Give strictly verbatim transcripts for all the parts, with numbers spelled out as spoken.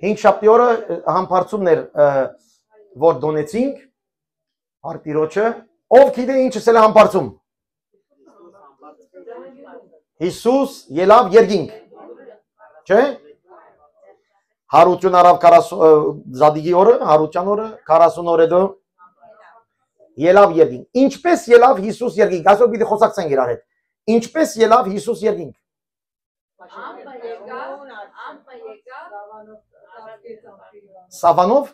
հինգշաբթի օրը համբարձումներ որ դոնեցինք Արտիրոջը ով գիտե ինչ ասել է համբարձում Հիսուս ելավ երկինք չէ հարություն արավ զադիգի օրը հարության օրը քառասուն օր հետո ելավ երկինք ինչպես ելավ Հիսուս երկինք այսօր պիտի խոսակցենք իրար հետ ինչպես ելավ Հիսուս երկինք Սավանով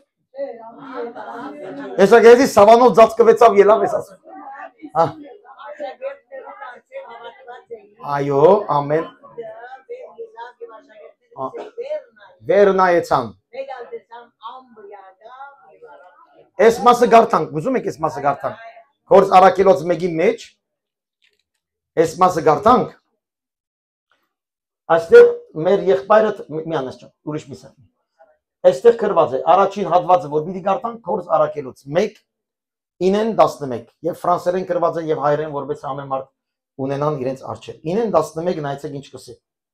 Հեսա գեզի սավանով ձացկվեցավ ելավ ես ասում Այո, ամեն Վեր նայեցան Ես մասը գարթանք, գուզում եք ես մասը գարթանք Հորս առակելոց մեկի մեջ Ես մասը գարթանք Այստեղ մեր եղբայրը միանես չեմ, ուրիշ միսը Այստեղ կրված է, առաջին հատվածը, որ պիտի գարթանք հորս առակելոց մեկ ինեն տասնմեկ Եվ ֆրանսերեն կրված է և հայրեն որպես ամեն մարդ ունենան իրենց արջեր ինեն տասնմեկ նայեցեք ինչ կսի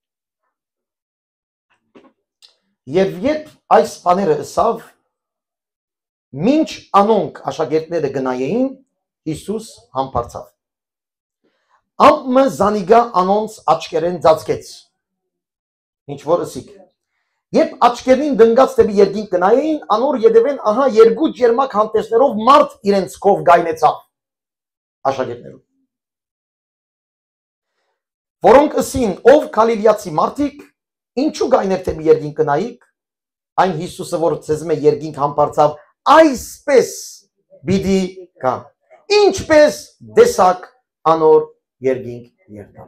Եվ երբ այս բաները ըսավ Մինչ անոնք աշակերտները գնայեին Հիսուս համբարձավ Ամը զանիգա անոնց աչկերեն ծածկեց Ինչ որ ըսիք Երբ աչկերին դնգած տեպի երկինք գնայեին անոր ետևեն ահա երկու ջերմակ հանդեսներով մարդ իրենց կով գայնեցավ աշակերտներում Որոնք ըսին ով Գալիլեացի մարդիկ ինչու գայներ տեպի երկինք գնայիք այն Հիսուսը որ ցեզ մե երկինք համբարձավ այսպես բիդի կա ինչպես դեսակ անոր երկինք երթալ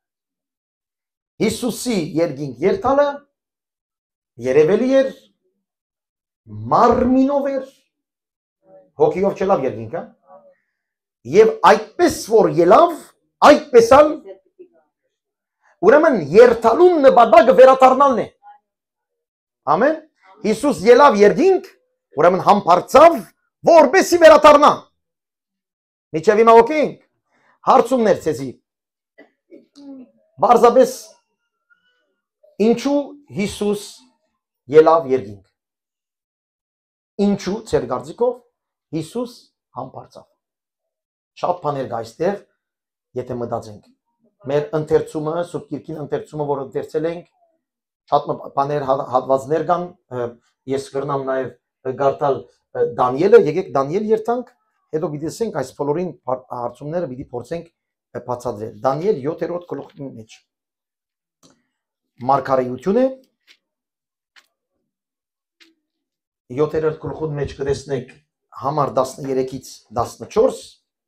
Հիսուսի երկինք երթալը երևելի էր մարմինով էր հոգիով չելավ երկինքը եւ այդպես որ ելավ այդպեսալ ուրեմն երթալուն նպատակը վերադառնալն է ամեն Հիսուս ելավ երկինք ուրեմն համբարձավ որպեսի վերադառնա միջև հիմա օքեյ հարցումներ ցեզի բարձրապես ինչու Հիսուս ելավ երկինք ինչու ծեր գարձիկով Հիսուս համբարձավ շատ բաներ կա այստեղ եթե մտածենք մեր ընթերցումը Սուրբ Գիրքին ընթերցումը որ ընթերցել ենք շատ բաներ հատվածներ կան ես կրնամ նաև գարտալ Դանիելը եկեք Դանիել երթանք հետո պիտի ասենք այս բոլորին հարցումները պիտի փորձենք բացատրել Դանիել յոթերորդ գլխի մեջ Մարգարեություն է յոթերորդ գլխի մեջ կտեսնեք համար տասներեքից տասնչորս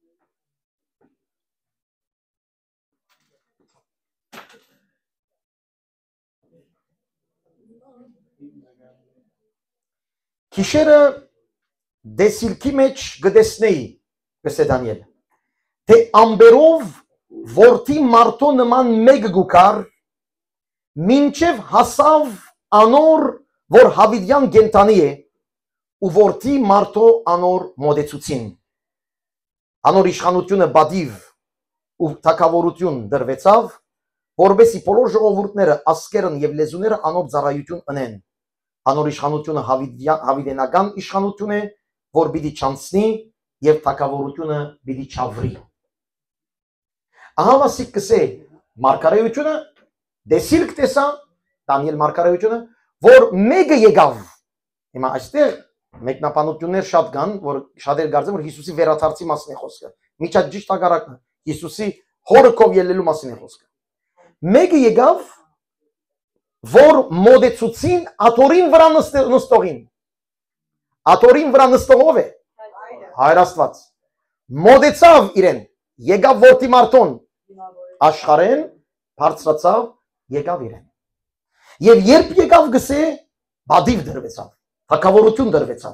Քիշերը դեսիլքի մեջ գտեսնեի գսե Դանիել թե ամբերով որդի մարդո նման մեկ գուկար մինչև հասավ անոր որ հավիդյան գենտանի է ու որդի մարդո անոր մոդեցուցին անոր իշխանությունը բադիվ ու թակավորություն դրվեցավ որբեսի բոլոր ժողովուրդները ասկերն եւ լեզուները անոր ծառայություն ունեն Անոր իշխանությունը հավիդենական իշխանություն է, որ պիտի չանցնի եւ թակավորությունը պիտի չավրի։ Ահա մասիկ կսե մարգարեությունը դեսիլք տեսա Դանիել մարգարեությունը, որ մեկը եկավ։ Հիմա այստեղ մեկնաբանություններ շատ կան, որ շատեր կարծեն, որ Հիսուսի վերադարձի մասին է խոսքը։ Միջա ճիշտ հակառակն է, Հիսուսի հորքով ելնելու մասին է խոսքը։ Մեկը եկավ որ մոդեցուցին աթորին վրա նստողին աթորին վրա նստողով է Հայր Աստված մոդեցավ իրեն եկավ որդի մարդոն աշխարհեն բարձրացավ եկավ իրեն եւ երբ եկավ գսե բադիվ դրվեցավ թակավորություն դրվեցավ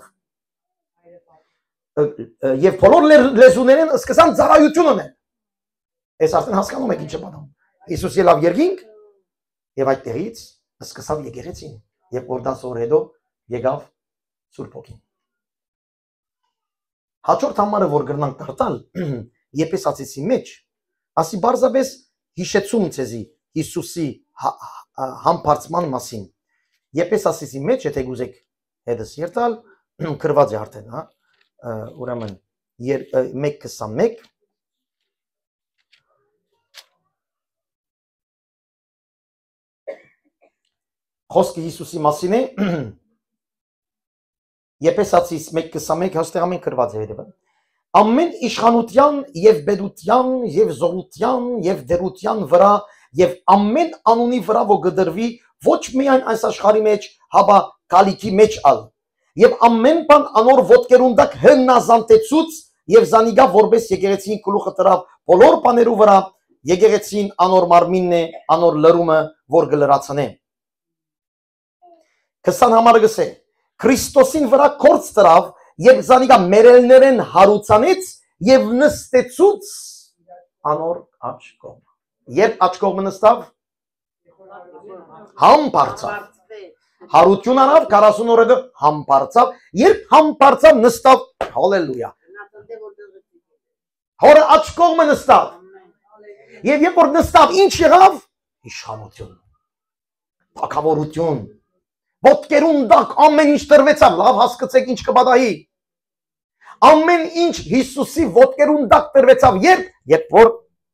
եւ բոլոր լեզուներն սկսան ծառայություն ունեն այս արդեն հասկանում եք ինչ է բանում Հիսուս ելավ երկինք եւ այդտեղից սկսավ եկեղեցին եւ օրդաս օր հետո եկավ Սուրբ Հոգին հաջորդ համարը որ գրնանք դարձալ Եփեսացիցի մեջ ասի բարձրապես հիշեցում ցեզի Հիսուսի համբարձման մասին Եփեսացիի մեջ, եթե գուզեք հետս երթալ, գրված է արդեն, հա, ուրեմն մեկ քսանմեկ խոսքը Հիսուսի մասին է, Եփեսացիս մեկ քսանմեկ հստակ գրված է հետևը. Ամեն իշխանության եւ բեդության եւ զորության եւ դերության վրա եւ ամեն անունի վրա ո գդրվի ոչ միայն այս աշխարհի մեջ, հաբա կալիքի մեջ ալ եւ ամեն բան անոր ոտքերուն դակ հնազանդեցուց եւ զանիգա որպես եկեղեցին գլուխը տրավ բոլոր բաներու վրա եկեղեցին անոր մարմինն է, անոր լրումը, որ գլրացնե քսան համարը գսե Քրիստոսին վրա կորց տրավ եւ զանիգա մերելներեն հարուցանից եւ նստեցուց անոր աջ կողմը երբ աջ կողմը նստավ համբարձավ հարություն անավ քառասուն օրը համբարձավ երբ համբարձավ նստավ հալելույա հորը աջ կողմը նստավ եւ երբ որ նստավ ինչ եղավ իշխանություն թագավորություն ոտքերուն դակ ամեն ինչ տրվեցավ լավ հասկացեք ինչ կբադայի ամեն ինչ Հիսուսի ոտքերուն դակ տրվեցավ երբ երբ որ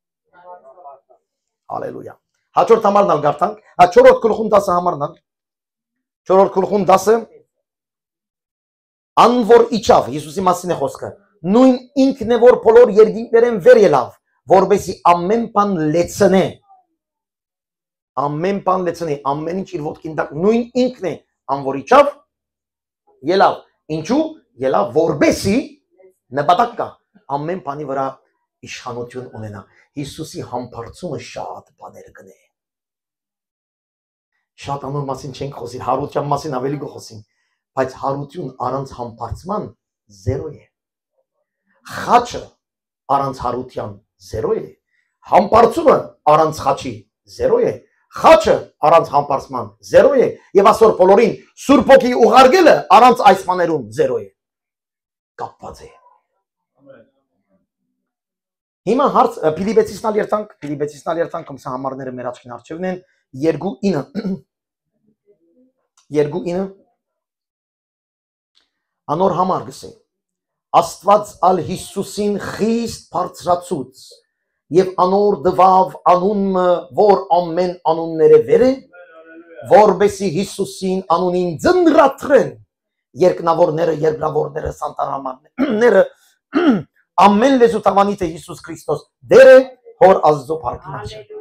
հալելույա հաջորդ համարն ալ գարտանք հա չորրորդ գլխում դասը համարն ալ չորրորդ գլխում դասը անոր իջավ Հիսուսի մասին է խոսքը նույն ինքն է որ բոլոր երկինքներեն վեր ելավ որովհետեւ ամեն բան լեցնե ամեն բան լեցնի, ամեն ինչ իր ոտքին տակ, նույն ինքն է, անոր իջավ, ելավ, ինչու, ելավ, որբեսի նպատակ կա, ամեն բանի վրա իշխանություն ունենա, Հիսուսի համբարձումը շատ բաներ կնե, շատ անոր մասին չենք խոսի, հարության մասին ավելի կխոսին, բայց հարություն առանց համբարձման զերո է, խաչը առանց հարության զերո է, համբարձումը առանց խաչի զերո է, խաչը առանց համբարձման զերո է եւ այսօր բոլորին Սուրբ Հոգի ուղարկելը առանց այս բաներուն զերո է կապված է հիմա հարց Փիլիպեցիցնալ երթանք Փիլիպեցիցնալ երթանք կոմսա համարները մեր աչքին առջևն են երկու ինը երկու ինը անոր համար գսե Աստված ալ Հիսուսին խիստ բարձրացուց Եվ անոր դվավ անունը, որ ամեն անունները վեր է, որբեսի Հիսուսին անունին ձնրատրեն, երկնավորները, երկրավորները, սանտարամանները, ամեն լեզու տավանիտ է Հիսուս Քրիստոս, դեր է, հոր ազդո պարկինաչ է։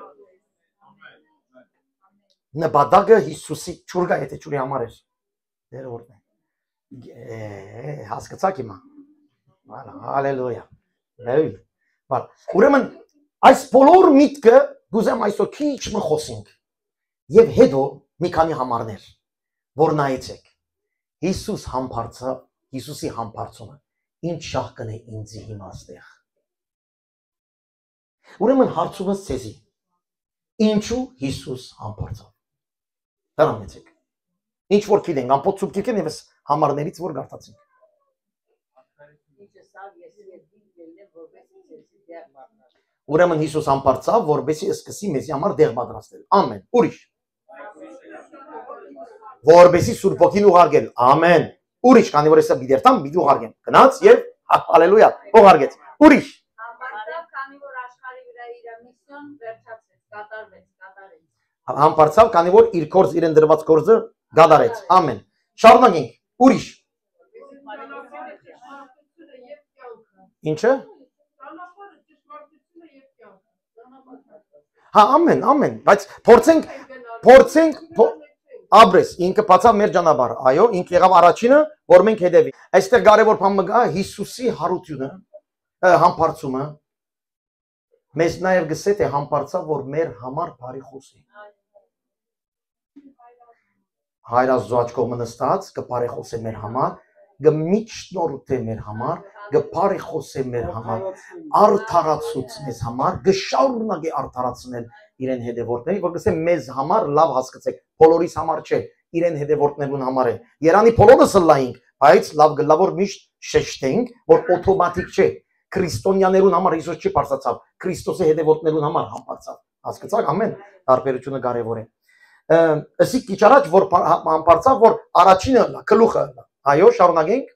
Նպատակը Հիսուսի չուրգա եթե չուրի համար էր, դեր որն է, հասկացակ հիմա, հալելույա, լեույլ, Ուրեմն այս բոլոր միտքը գուզեմ այսօր քիչ մը խոսենք եւ հետո մի քանի համարներ որ նայեցեք Հիսուս համբարձավ Հիսուսի համբարձումը ինչ շահ կնե ինձի հիմա այստեղ Ուրեմն հարցումս ցեզի ինչու Հիսուս համբարձավ Դրանեցեք ինչ որ գիտենք ամբողջ սուբկիկեն եւս համարներից որ գարտացինք Ուրեմն Հիսուս համբարձավ, որբեսի սկսի մեզի համար դեղ պատրաստել։ Ամեն։ Ուրիշ։ Որբեսի Սուրբ Հոգին ուղարկել։ Ամեն։ Ուրիշ, քանի որ հեսա բիդերտամ, բիդի ուղարկեմ։ Գնաց եւ հալելույա, ուղարկեց։ Ուրիշ։ Համբարձավ, քանի որ աշխարհի վրա իր միսիոն վերջացրեց, կատարվեց, կատարեց։ Համբարձավ, քանի որ իր կորձ իրեն դրված կորձը գադարեց։ Ամեն։ Շարունակենք։ Ուրիշ։ Ինչը Հա ամեն, ամեն, բայց փորձենք, փորձենք, աբրես, ինքը բացավ մեր ճանապարհը, այո, ինքը եղավ առաջինը, որ մենք հետևի։ Այստեղ կարևոր բան մգա Հիսուսի հարությունը, համբարձումը, մեզ նաև գսե թե համբարձավ, որ մեր համար բարի խոսի։ Հայր Աստծո աջ կողմը նստած, կբարի խոսե մեր համար, գմիջնորդ է մեր համար, գբարի խոսե մեր համար, արդարացուց մեզ համար, գշարունակի արդարացնել իրեն հետևորդների, որ գսե մեզ համար լավ հասկացեք, բոլորիս համար չէ, իրեն հետևորդներուն համար է։ Երանի բոլորս լայինք, բայց լավ գլավոր միշտ շեշտենք, որ օտոմատիկ չէ, քրիստոնյաներուն համար Հիսուս չի բարձրացավ, Քրիստոսի հետևորդներուն համար համբարձավ։ Հասկացաք, ամեն, տարբերությունը կարևոր է։ ըսի քիչ առաջ որ համբարձավ որ առաջինը լա գլուխը լա այո շարունակենք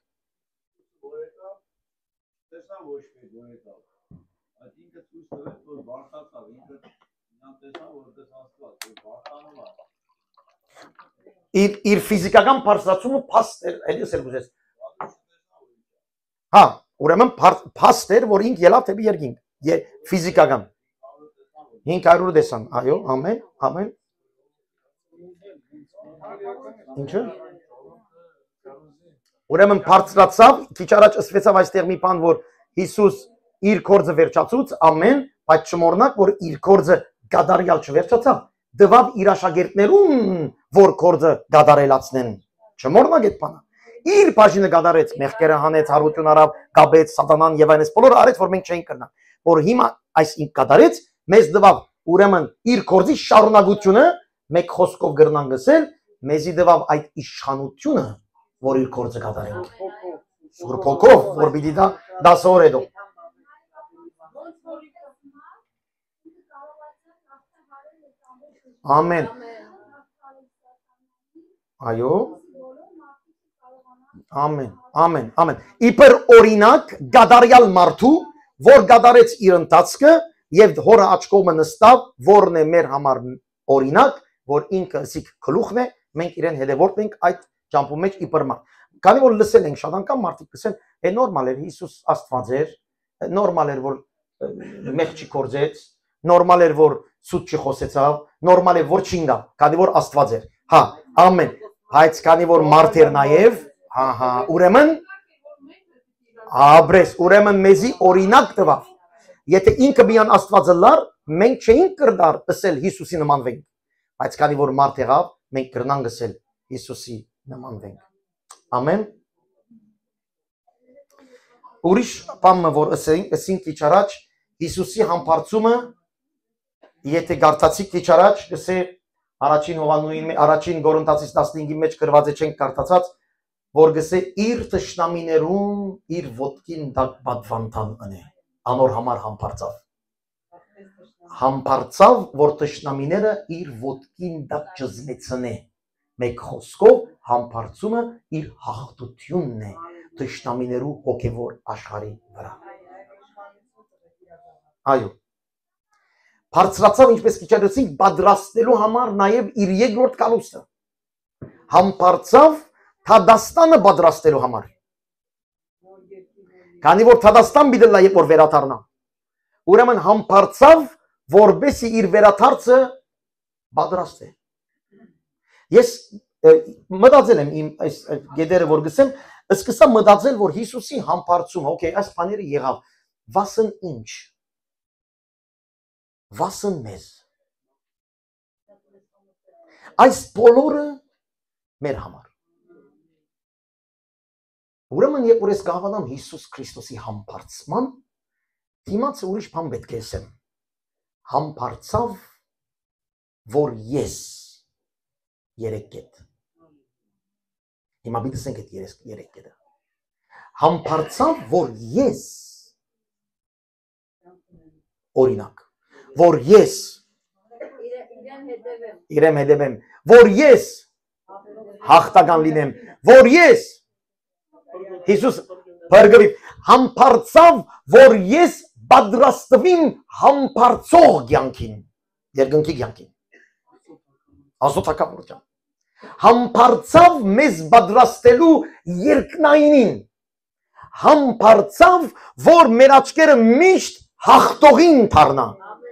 իր իր ֆիզիկական բարձրացումը փաստ էր էլի ասել ուզես հա ուրեմն փաստ էր որ ինք ելավ դեպի երկինք ֆիզիկական հինգ հարյուր դեսան այո ամեն ամեն ինչը ուրեմն բարձրացավ քիչ առաջ ասվեցավ այստեղ մի բան որ Հիսուս իր կորձը վերջացուց ամեն բայց չմոռնաք որ իր կորձը գադարյալ չվերջացավ դվավ իր աշակերտներուն որ կորձը գադարելացնեն չմոռնաք այդ բանը իր բաժինը գադարեց մեղքերը հանեց հարություն արավ գաբեց սատանան եւ այնպես բոլորը արեց որ մենք չէինք կրնա որ հիմա այս ինք գադարեց մեզ դվավ ուրեմն իր կորձի շարունակությունը մեկ խոսքով գրնան գսել մեզի դվավ այդ իշխանությունը որ իր կորձը գադարենք Սուրբ Հոգով որ պիտի դա դասօր հետո Ամեն Այո Ամեն ամեն ամեն իբր օրինակ գադարյալ մարդու որ գադարեց իր ընթացքը եւ հորը աչքովը նստավ որն է մեր համար օրինակ որ ինքը ասիկ գլուխն է մենք իրեն հետևորդ ենք այդ ճամփու մեջ իբր մարդ քանի որ լսել ենք շատ անգամ մարդիկ լսեն է նորմալ էր Հիսուս Աստված էր նորմալ էր որ մեղ չի կորձեց նորմալ էր որ սուտ չխոսեցավ նորմալ է որ չինգա քանի որ Աստված էր հա ամեն բայց քանի որ մարդ էր նաև հա հա ուրեմն աբրես ուրեմն մեզի օրինակ տվավ եթե ինքը միան Աստվածը լար մենք չէինք կրդար ասել Հիսուսի նմանվենք բայց քանի որ մարդ եղավ մենք կրնանք ասել Հիսուսի նմանվենք ամեն ուրիշ բանը որ ասենք ասենք քիչ առաջ Հիսուսի համբարձումը Եթե գարտացիք քիչ առաջ գսե առաջին Հովաննուին առաջին Գորընթացիս տասնհինգի մեջ գրված է չենք կարդացած որ գսե իր տշնամիներուն իր ոտքին դակ պատվանդան ընե անոր համար համբարձավ համբարձավ որ տշնամիները իր ոտքին դակ ճզմեցնե մեկ խոսքով համբարձումը իր հաղթությունն է տշնամիներու հոգևոր աշխարհի վրա այո Բարձրացավ ինչպես քիչ առաջ պատրաստելու համար նաև իր երկրորդ կալուստը համբարձավ Թադաստանը պատրաստելու համար քանի որ Թադաստան պիտի լա երբ որ վերադառնա ուրեմն համբարձավ որբեսի իր վերադարձը պատրաստ է ես մտածել եմ իմ այս գեդերը որ գսեմ սկսա մտածել որ Հիսուսի համբարձումը օքեյ այս բաները եղավ վասն ինչ Վասն մեզ Այս բոլորը մեր համար Ուրեմն երբ որ ես կհավանամ Հիսուս Քրիստոսի համբարձման դիմացը ուրիշ բան պետք է ասեմ Համբարձավ որ ես երեք կետ Հիմա պիտի ասենք այդ երեք կետը Համբարձավ որ ես օրինակ որ ես իրեմ հետևեմ որ ես հաղթական լինեմ որ ես Հիսուս բարգվի համբարձավ որ ես պատրաստվիմ համբարձող կյանքին երկնքի կյանքին ազոտական ուրճան համբարձավ մեզ պատրաստելու երկնայինին համբարձավ որ մեր աչքերը միշտ հաղթողին դառնա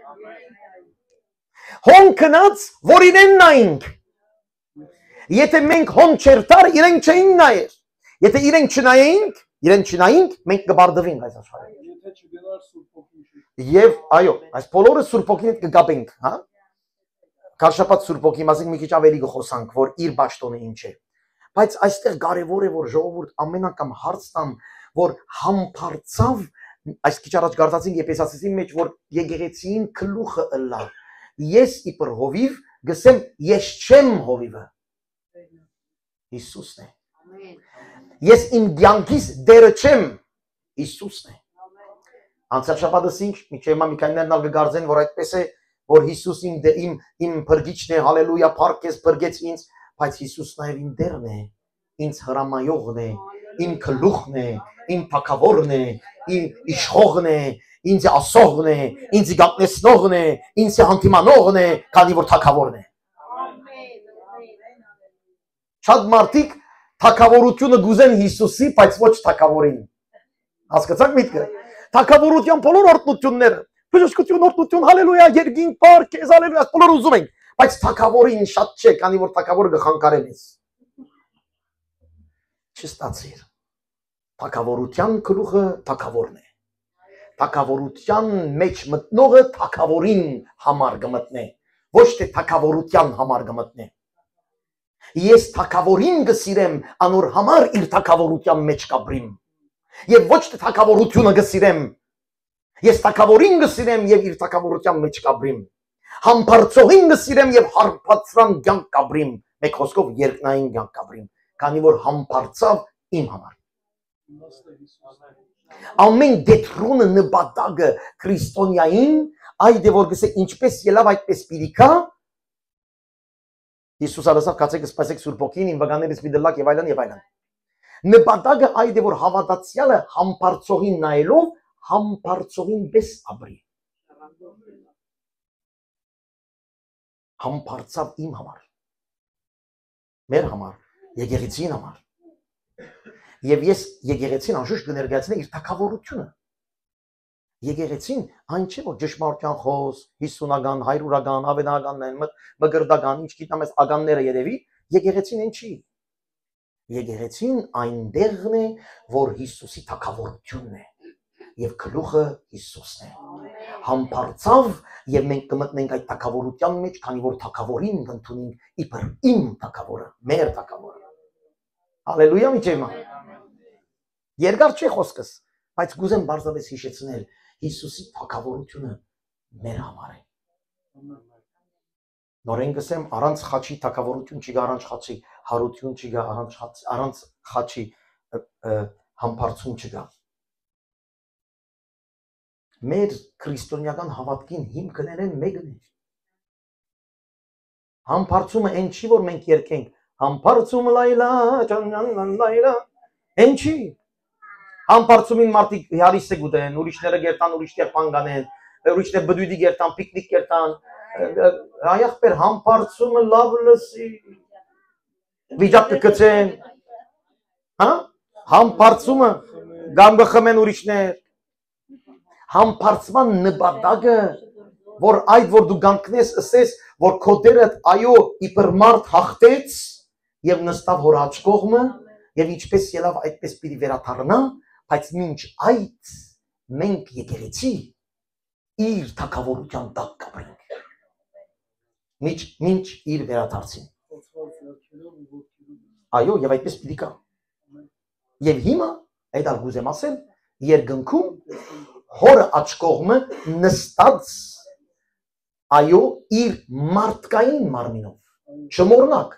Հոն կնած, որ իրեն նայինք, եթե մենք հոն չերտար, իրեն չէին նայեր, եթե իրեն չնայեինք, իրեն չնայինք, մենք կբարդվենք այս աշխարհին։ Եվ այո, այս բոլորը Սուրբ Հոգին հետ կգապենք, հա? Քարշապատ Սուրբ Հոգի մասին մի քիչ ավելի կխոսանք, որ իր ճաշտոնը ինչ է։ Բայց այստեղ կարևոր է, որ ժողովուրդ ամեն անգամ հարց տան, որ համբարձավ, այս քիչ առաջ գարտացինք Եփեսացիի մեջ, որ եկեղեցին գլուխը ըլլա Ես իբր հովիվ գսեմ ես չեմ հովիվը Հիսուսն է Ես իմ կյանքիս դերը չեմ Հիսուսն է Անցյալ շաբաթս ինչ միջև հիմա մի քանիներն ալ կգարձեն որ այդպես է որ Հիսուս իմ իմ իմ փրկիչն է, հալելույա, փառքես փրկեց ինձ, բայց Հիսուս նաև իմ Տերն է, ինձ հրամայողն է, իմ գլուխն է, իմ թագավորն է, իմ իշխողն է, ինձ ասողն է, ինձ գատնեցնողն է, ինձ հանդիմանողն է, քանի որ թագավորն է։ Շատ մարդիկ թագավորությունը գուզեն Հիսուսի, բայց ոչ թագավորին։ Հասկացաք միտքը։ Թագավորության բոլոր օրհնությունները, բժշկություն, օրհնություն, հալելույա, երկինք, փառք, քեզ հալելույա, բոլոր ուզում ենք, բայց թագավորին շատ չէ, քանի որ թագավորը գխանկարել է։ Չստացիր։ Թագավորության գլուխը թագավորն է։ Թագավորության մեջ մտնողը թագավորին համար կմտնե, ոչ թե թագավորության համար կմտնե։ Ես թագավորին կսիրեմ, անոր համար իր թագավորության մեջ կապրիմ։ Եվ ոչ թե թագավորությունը կսիրեմ, ես թագավորին կսիրեմ եւ իր թագավորության մեջ կապրիմ։ Համբարձողին կսիրեմ եւ հարբածրան կյանք կապրիմ, մեկ խոսքով երկնային կյանք կապրիմ, քանի որ համբարձավ իմ համար։ Ամեն դետրոնը նպատակը քրիստոնյային, այդ է որ գսե ինչպես ելավ այդպես պիտի կա։ Հիսուս ասավ կացեք սպասեք Սուրբ Օքին, իմ վագաներից մի դլակ եւ այլն եւ այլն։ Նպատակը այդ է որ հավատացյալը համբարձողին նայելով համբարձողին պես ապրի։ Համբարձավ իմ համար։ Մեր համար, եկեղեցին համար։ Եվ ես եկեղեցին անշուշտ կներկայացնեմ իր թագավորությունը։ Եկեղեցին այն չէ որ ճշմարտության խոս, հիսունական, հայրուրական, ավետարանական, մգրդական, ինչ գիտեմ ես ագանները երևի, եկեղեցին այն չի։ Եկեղեցին այնտեղն է, որ Հիսուսի թագավորությունն է եւ գլուխը Հիսուսն է։ Համբարձավ եւ մենք կմտնենք այդ թագավորության մեջ, քանի որ թագավորին կընդունենք իբր իմ թագավորը, մեր թագավորը։ Հալելույա միջեմա։ Երկար չէ խոսքս, բայց գուզեմ բարձրապես հիշեցնել Հիսուսի թագավորությունը մեր համար է։ Նորեն գսեմ առանց խաչի թագավորություն չի գա, առանց խաչի հարություն չի գա, առանց խաչի, առանց խաչի համբարձում չկա։ Մեր քրիստոնեական հավատքին հիմքներն մեկն է։ Համբարձումը այն չի որ մենք երգենք, համբարձում լայլա, ճաննան լայլա, այն չի։ Համբարձումին մարդիկ հարիս է գուտեն, ուրիշները գերտան, ուրիշներ բան կանեն, ուրիշներ բդույդի գերտան, պիկնիկ գերտան, այախպեր համբարձումը լավ լսի, վիճակ կգցեն, համբարձումը գամ գխմեն ուրիշներ, համբարձման նպատակը, որ այդ որ դու գանքնես ըսես, որ քո դերդ այո իբր մարդ հաղթեց եւ նստավ հոր աջ կողմը եւ ինչպես ելավ այդպես պիտի վերաթարնա, բայց մինչ այդ մենք եկեղեցի իր թագավորության տակ կապրենք։ Մինչ մինչ իր վերաթարցին։ Այո, եւ այդպես պիտի կա։ Եվ հիմա այդ ալ գուզեմ ասել, երկնքում հորը աջ կողմը նստած այո իր մարդկային մարմինով չմոռնաք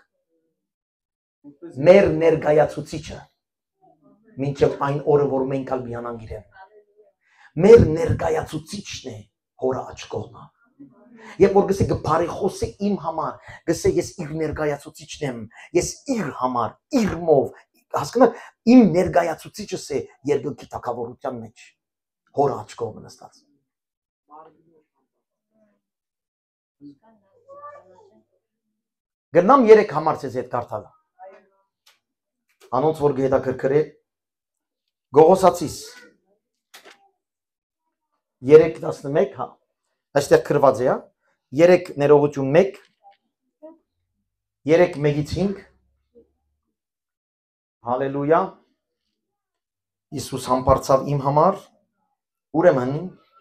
մեր ներկայացուցիչը մինչև այն օրը որ մենք ալ միանանք իրեն մեր ներկայացուցիչն է հորը աջ կողմը երբ որ գսե գբարի խոսե իմ համար գսե ես իր ներկայացուցիչն եմ ես իր համար իր մով հասկանաք իմ ներկայացուցիչս է երկնքի թագավորության մեջ հորը աջ կողմը նստած Գնամ երեք համարցեց հետ կարդալը անոնց որ գետակրկրե Գողոսացիս երեք տասնմեկ հա այստեղ գրված է երեք ներողություն մեկ երեք մեկից հինգ հալելույա Իսուս համբարձավ իմ համար ուրեմն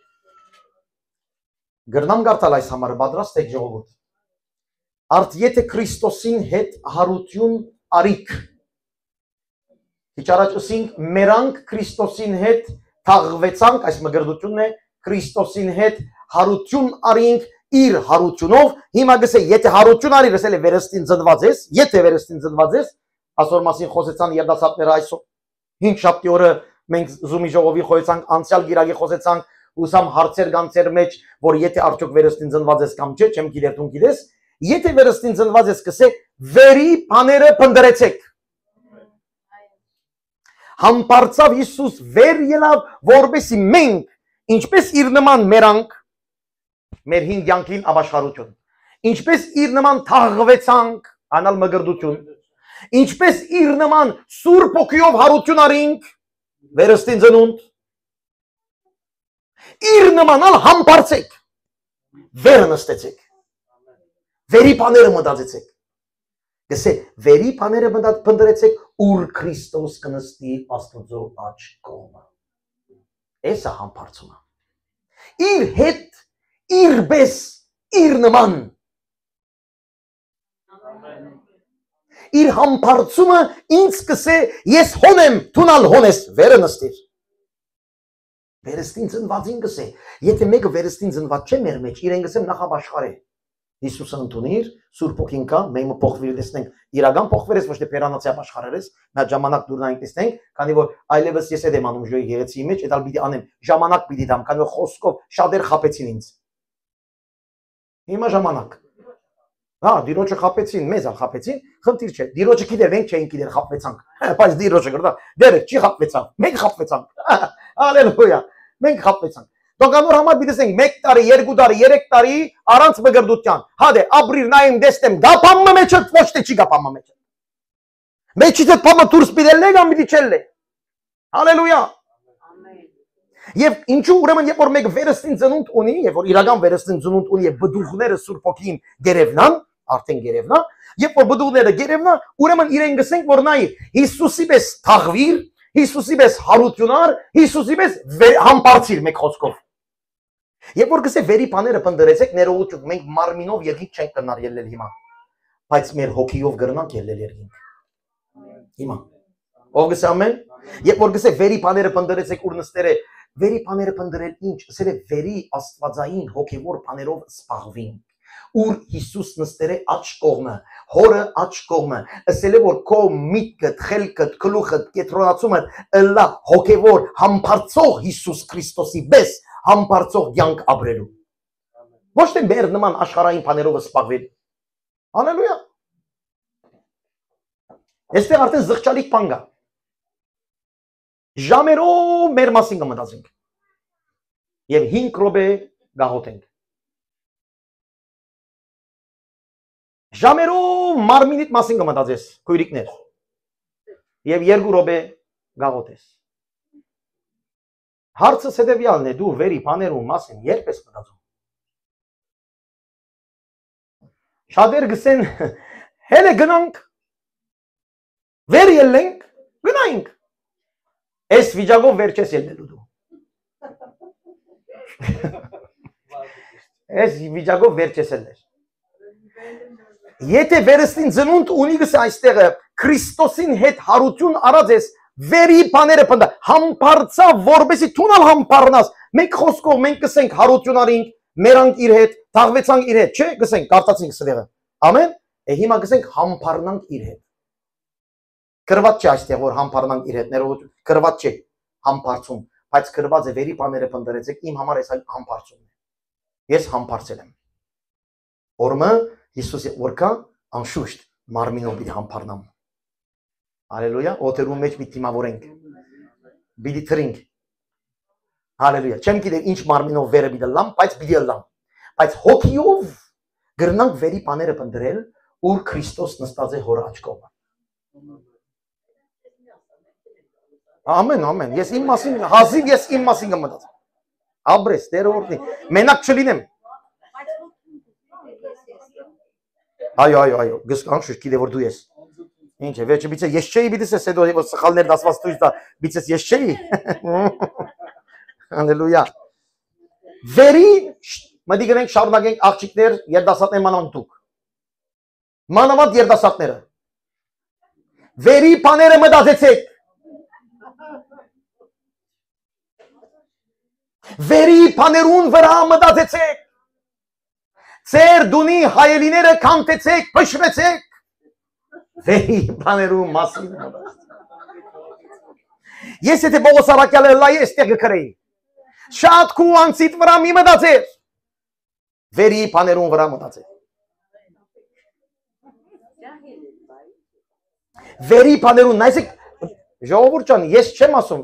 գրնամ կարդալ այս համարը պատրաստ եք ժողովուրդ Արդ եթե Քրիստոսին հետ հարություն արիք Քիչ առաջ ասինք մերանք Քրիստոսին հետ թաղվեցանք այս մգրդությունն է Քրիստոսին հետ հարություն արինք իր հարությունով հիմա գսե եթե հարություն արի ասել է վերստին ծնված ես եթե վերստին ծնված ես այսօր մասին խոսեցան երդասապները այսօր հինգ շաբթի օրը մենք զումի ժողովի խոսեցանք անցյալ գիրակի խոսեցանք ուսամ հարցեր գանցեր մեջ, որ եթե արդյոք վերստին ծնված ես կամ չէ, չեմ գիտեր դու գիտես, եթե վերստին ծնված ես կսե վերի բաները փնդրեցեք։ Համբարձավ Հիսուս վեր ելավ, որպեսի մենք, ինչպես իր նման մերանք, մեր հին կյանքին ապաշխարություն, ինչպես իր նման թաղվեցանք, անալ մգրդություն, ինչպես իր նման սուրբ ոգիով հարություն արինք, վերստին ծնունդ, իր նմանալ համբարձեք, վերը նստեցեք, վերի բաները մտածեցեք, գսե վերի բաները փնդրեցեք, ուր Քրիստոս կնստի Աստծո աջ կողմը։ Էսա համբարձումը։ Իր հետ, իր պես, իր նման։ Իր համբարձումը ինձ կսե ես հոնեմ, թունալ հոնես, վերը նստիր։ Վերստին ծնվածին կսե, եթե մեկը վերստին ծնված չէ մեր մեջ, իրեն կսեմ նախապաշխար է։ Հիսուսը ընդունիր, Սուրբ Ոգին կա, մենք փոխվիր տեսնենք, իրական փոխվեր ես ոչ թե պերանացիա աշխարհեր ես, նա ժամանակ դուրնանք տեսնենք, քանի որ այլևս ես եմ անում ժոյի գեղեցի մեջ, այդալ պիտի անեմ, ժամանակ պիտի դամ, քանի որ խոսքով շատեր խապեցին ինձ։ Հիմա ժամանակ։ Հա, դիրոջը խապեցին, մեզ ալ խապեցին, խնդիր չէ։ Դիրոջը գիտեր, մենք չէինք գիտեր խապվեցանք։ Բայց դիրոջը գրდა, դեր չի խապվեցանք, մենք խապվեցանք։ Հալելույա, մենք խապվեցանք։ Դոկանոր համար բիդեսենք մեկ տարի, երկու տարի, երեք տարի առանց մգրդության։ Հադե, ապրիր նայեմ դեստեմ, գապամը մեջը, ոչ թե չի գապամը մեջը։ Մեջից այդ պամը դուրս պիտել է կամ պիտի չել է։ Հալելույա։ Եվ ինչու ուրեմն երբ որ մեկ վերստին ծնունդ ունի, երբ որ իրական վերստին ծնունդ ունի եւ բդուղները Սուրբ Ոգին գերևնան, արդեն գերևնա, երբ որ բդուղները գերևնա, ուրեմն իրեն գսենք որ նայ Հիսուսի պես թաղվիր, Հիսուսի պես հարությունար, Հիսուսի պես համբարձիր մեկ խոսքով։ Երբ որ գսե վերի բաները փնդրեցեք, ներողություն, մենք մարմինով երկինք չենք կնար ելնել հիմա, բայց մեր հոգիով գրնանք ելնել երկինք։ Հիմա։ Ով գսե ամեն։ Երբ որ գսե վերի բաները փնդրեցեք ուր նստերը, վերի բաները փնդրել ինչ, ասել է վերի աստվածային հոգևոր բաներով սպաղվին։ Ուր Հիսուս նստերը աջ կողմը, հորը աջ կողմը, ասել է որ քո միտքդ, խելքդ, գլուխդ, կետրոնացումը ըլլա հոգևոր համբարձող Հիսուս Քրիստոսի պես համբարձող կյանք ապրելու։ Ոչ թե մեր նման աշխարհային բաներով սպաղվել։ Հալելույա։ Այստեղ արդեն զղջալիք բան կա։ Ժամերով մեր մասին կմտածենք եւ հինգ րոպե գաղութենք։ Ժամերով մարմինիդ մասին կմտածես, քույրիկներ, եւ երկու րոպե գաղութես։ Հարցը հետեւյալն է, դու վերի բաներու մասին երբ ես մտածում։ Շատեր գսեն, հելը գնանք, վեր ելենք, գնայինք։ Այս վիճակով վեր չես ելնելու դու։ Այս վիճակով վեր չես ելնել։ Եթե վերստին ծնունդ ունի գսե այստեղը Քրիստոսին հետ հարություն արած ես, վերի բաները փնდა, համբարձա որպեսի թունալ համբառնաս, մենք խոսքով մենք կսենք հարություն արինք, մերանք իր հետ, թաղվեցանք իր հետ, չէ, կսենք, կարծացինք սրեղը։ Ամեն, է հիմա կսենք համբառնանք իր հետ։ Կրված չէ այստեղ որ համբառնանք իր հետ, ներողություն, կրված չէ համբարձում, բայց կրված է վերի բաները փնդրեցեք, իմ համար այս համբարձումն է։ Ես համբարձել եմ։ Օրմը Հիսուսի օրկա անշուշտ մարմինով պիտի համբառնամ։ Հալելույա, օթերու մեջ պիտի դիմավորենք։ Պիտի թրինք։ Հալելույա, չեմ գիտեմ ինչ մարմինով վերը պիտի լամ, բայց պիտի լամ։ Բայց հոգիով գրնանք վերի բաները փնդրել, ուր Քրիստոս նստած է հոր աջ կողմը։ Ամեն, ամեն, ես իմ մասին, հազիվ ես իմ մասին կմտածեմ։ Աբրես, Տերը օրհնի, մենակ չլինեմ։ Այո, այո, այո, գսկանշուշ գիտե որ դու ես։ Ինչ է, վերջը բիցե ես չէի բիցես ես հետո որ սխալներ դասված դույս դա բիցես ես չէի։ Հալելույա։ Վերի մտի գնենք շարունակենք աղջիկներ երդասատներ մանավանդ դուք։ Մանավանդ երդասատները։ Վերի բաները մտածեցեք։ Վերի բաներուն վրա մտածեցեք։ Ձեր դունի հայելիները կանտեցեք, փշրեցեք։ Վերի բաներու մասին մտածեցեք։ Ես եթե Պողոս առաքյալը լայ էստեղ կրեի։ Շատ քու անցիդ վրա մի մտածեր։ Վերի բաներուն վրա մտածեր։ Վերի բաներուն, նայեցեք, ժողովուրդ ջան, ես չեմ ասում,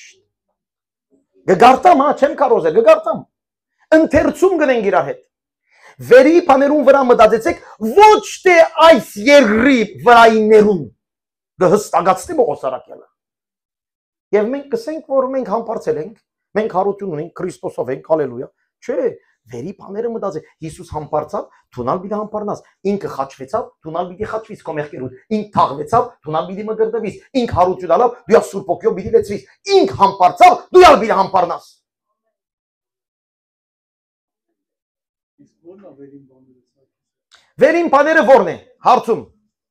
գգարտամ, հա, չեմ կարոզել, գգարտամ։ Ընթերցում գնենք իրար հետ։ Վերի բաներուն վրա մտածեցեք, ոչ թե այս երկրի վրայիներուն կհստակացնի Պողոս Արաքյալը։ Եվ մենք կսենք, որ մենք համբարձել ենք, մենք հարություն ունենք, Քրիստոսով ենք, հալելույա։ Չէ, վերի բաները մտածեք, Հիսուս համբարձավ, դունալ պիտի համբարձնաս, ինքը խաչվեցավ, դունալ պիտի խաչվիս քո մեղքերուն, ինքը թաղվեցավ, դունալ պիտի մգրդվիս, ինքը հարություն ալավ, դու Սուրբ Օգյով պիտի լեցվիս, ինքը համբարձավ, դու ալ պիտի համբարձնաս։ Վերին բաները ո՞րն է, հարցում։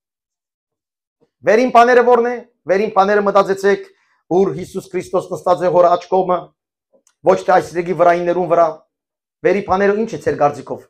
Վերին բաները ո՞րն է, վերին բաները մտածեցեք, ուր Հիսուս Քրիստոս նստած է հոր աջ կողմը, ոչ թե այս ռեգի վրայիներուն վրա։ Վերի բաները ինչ է ձեր կարծիքով։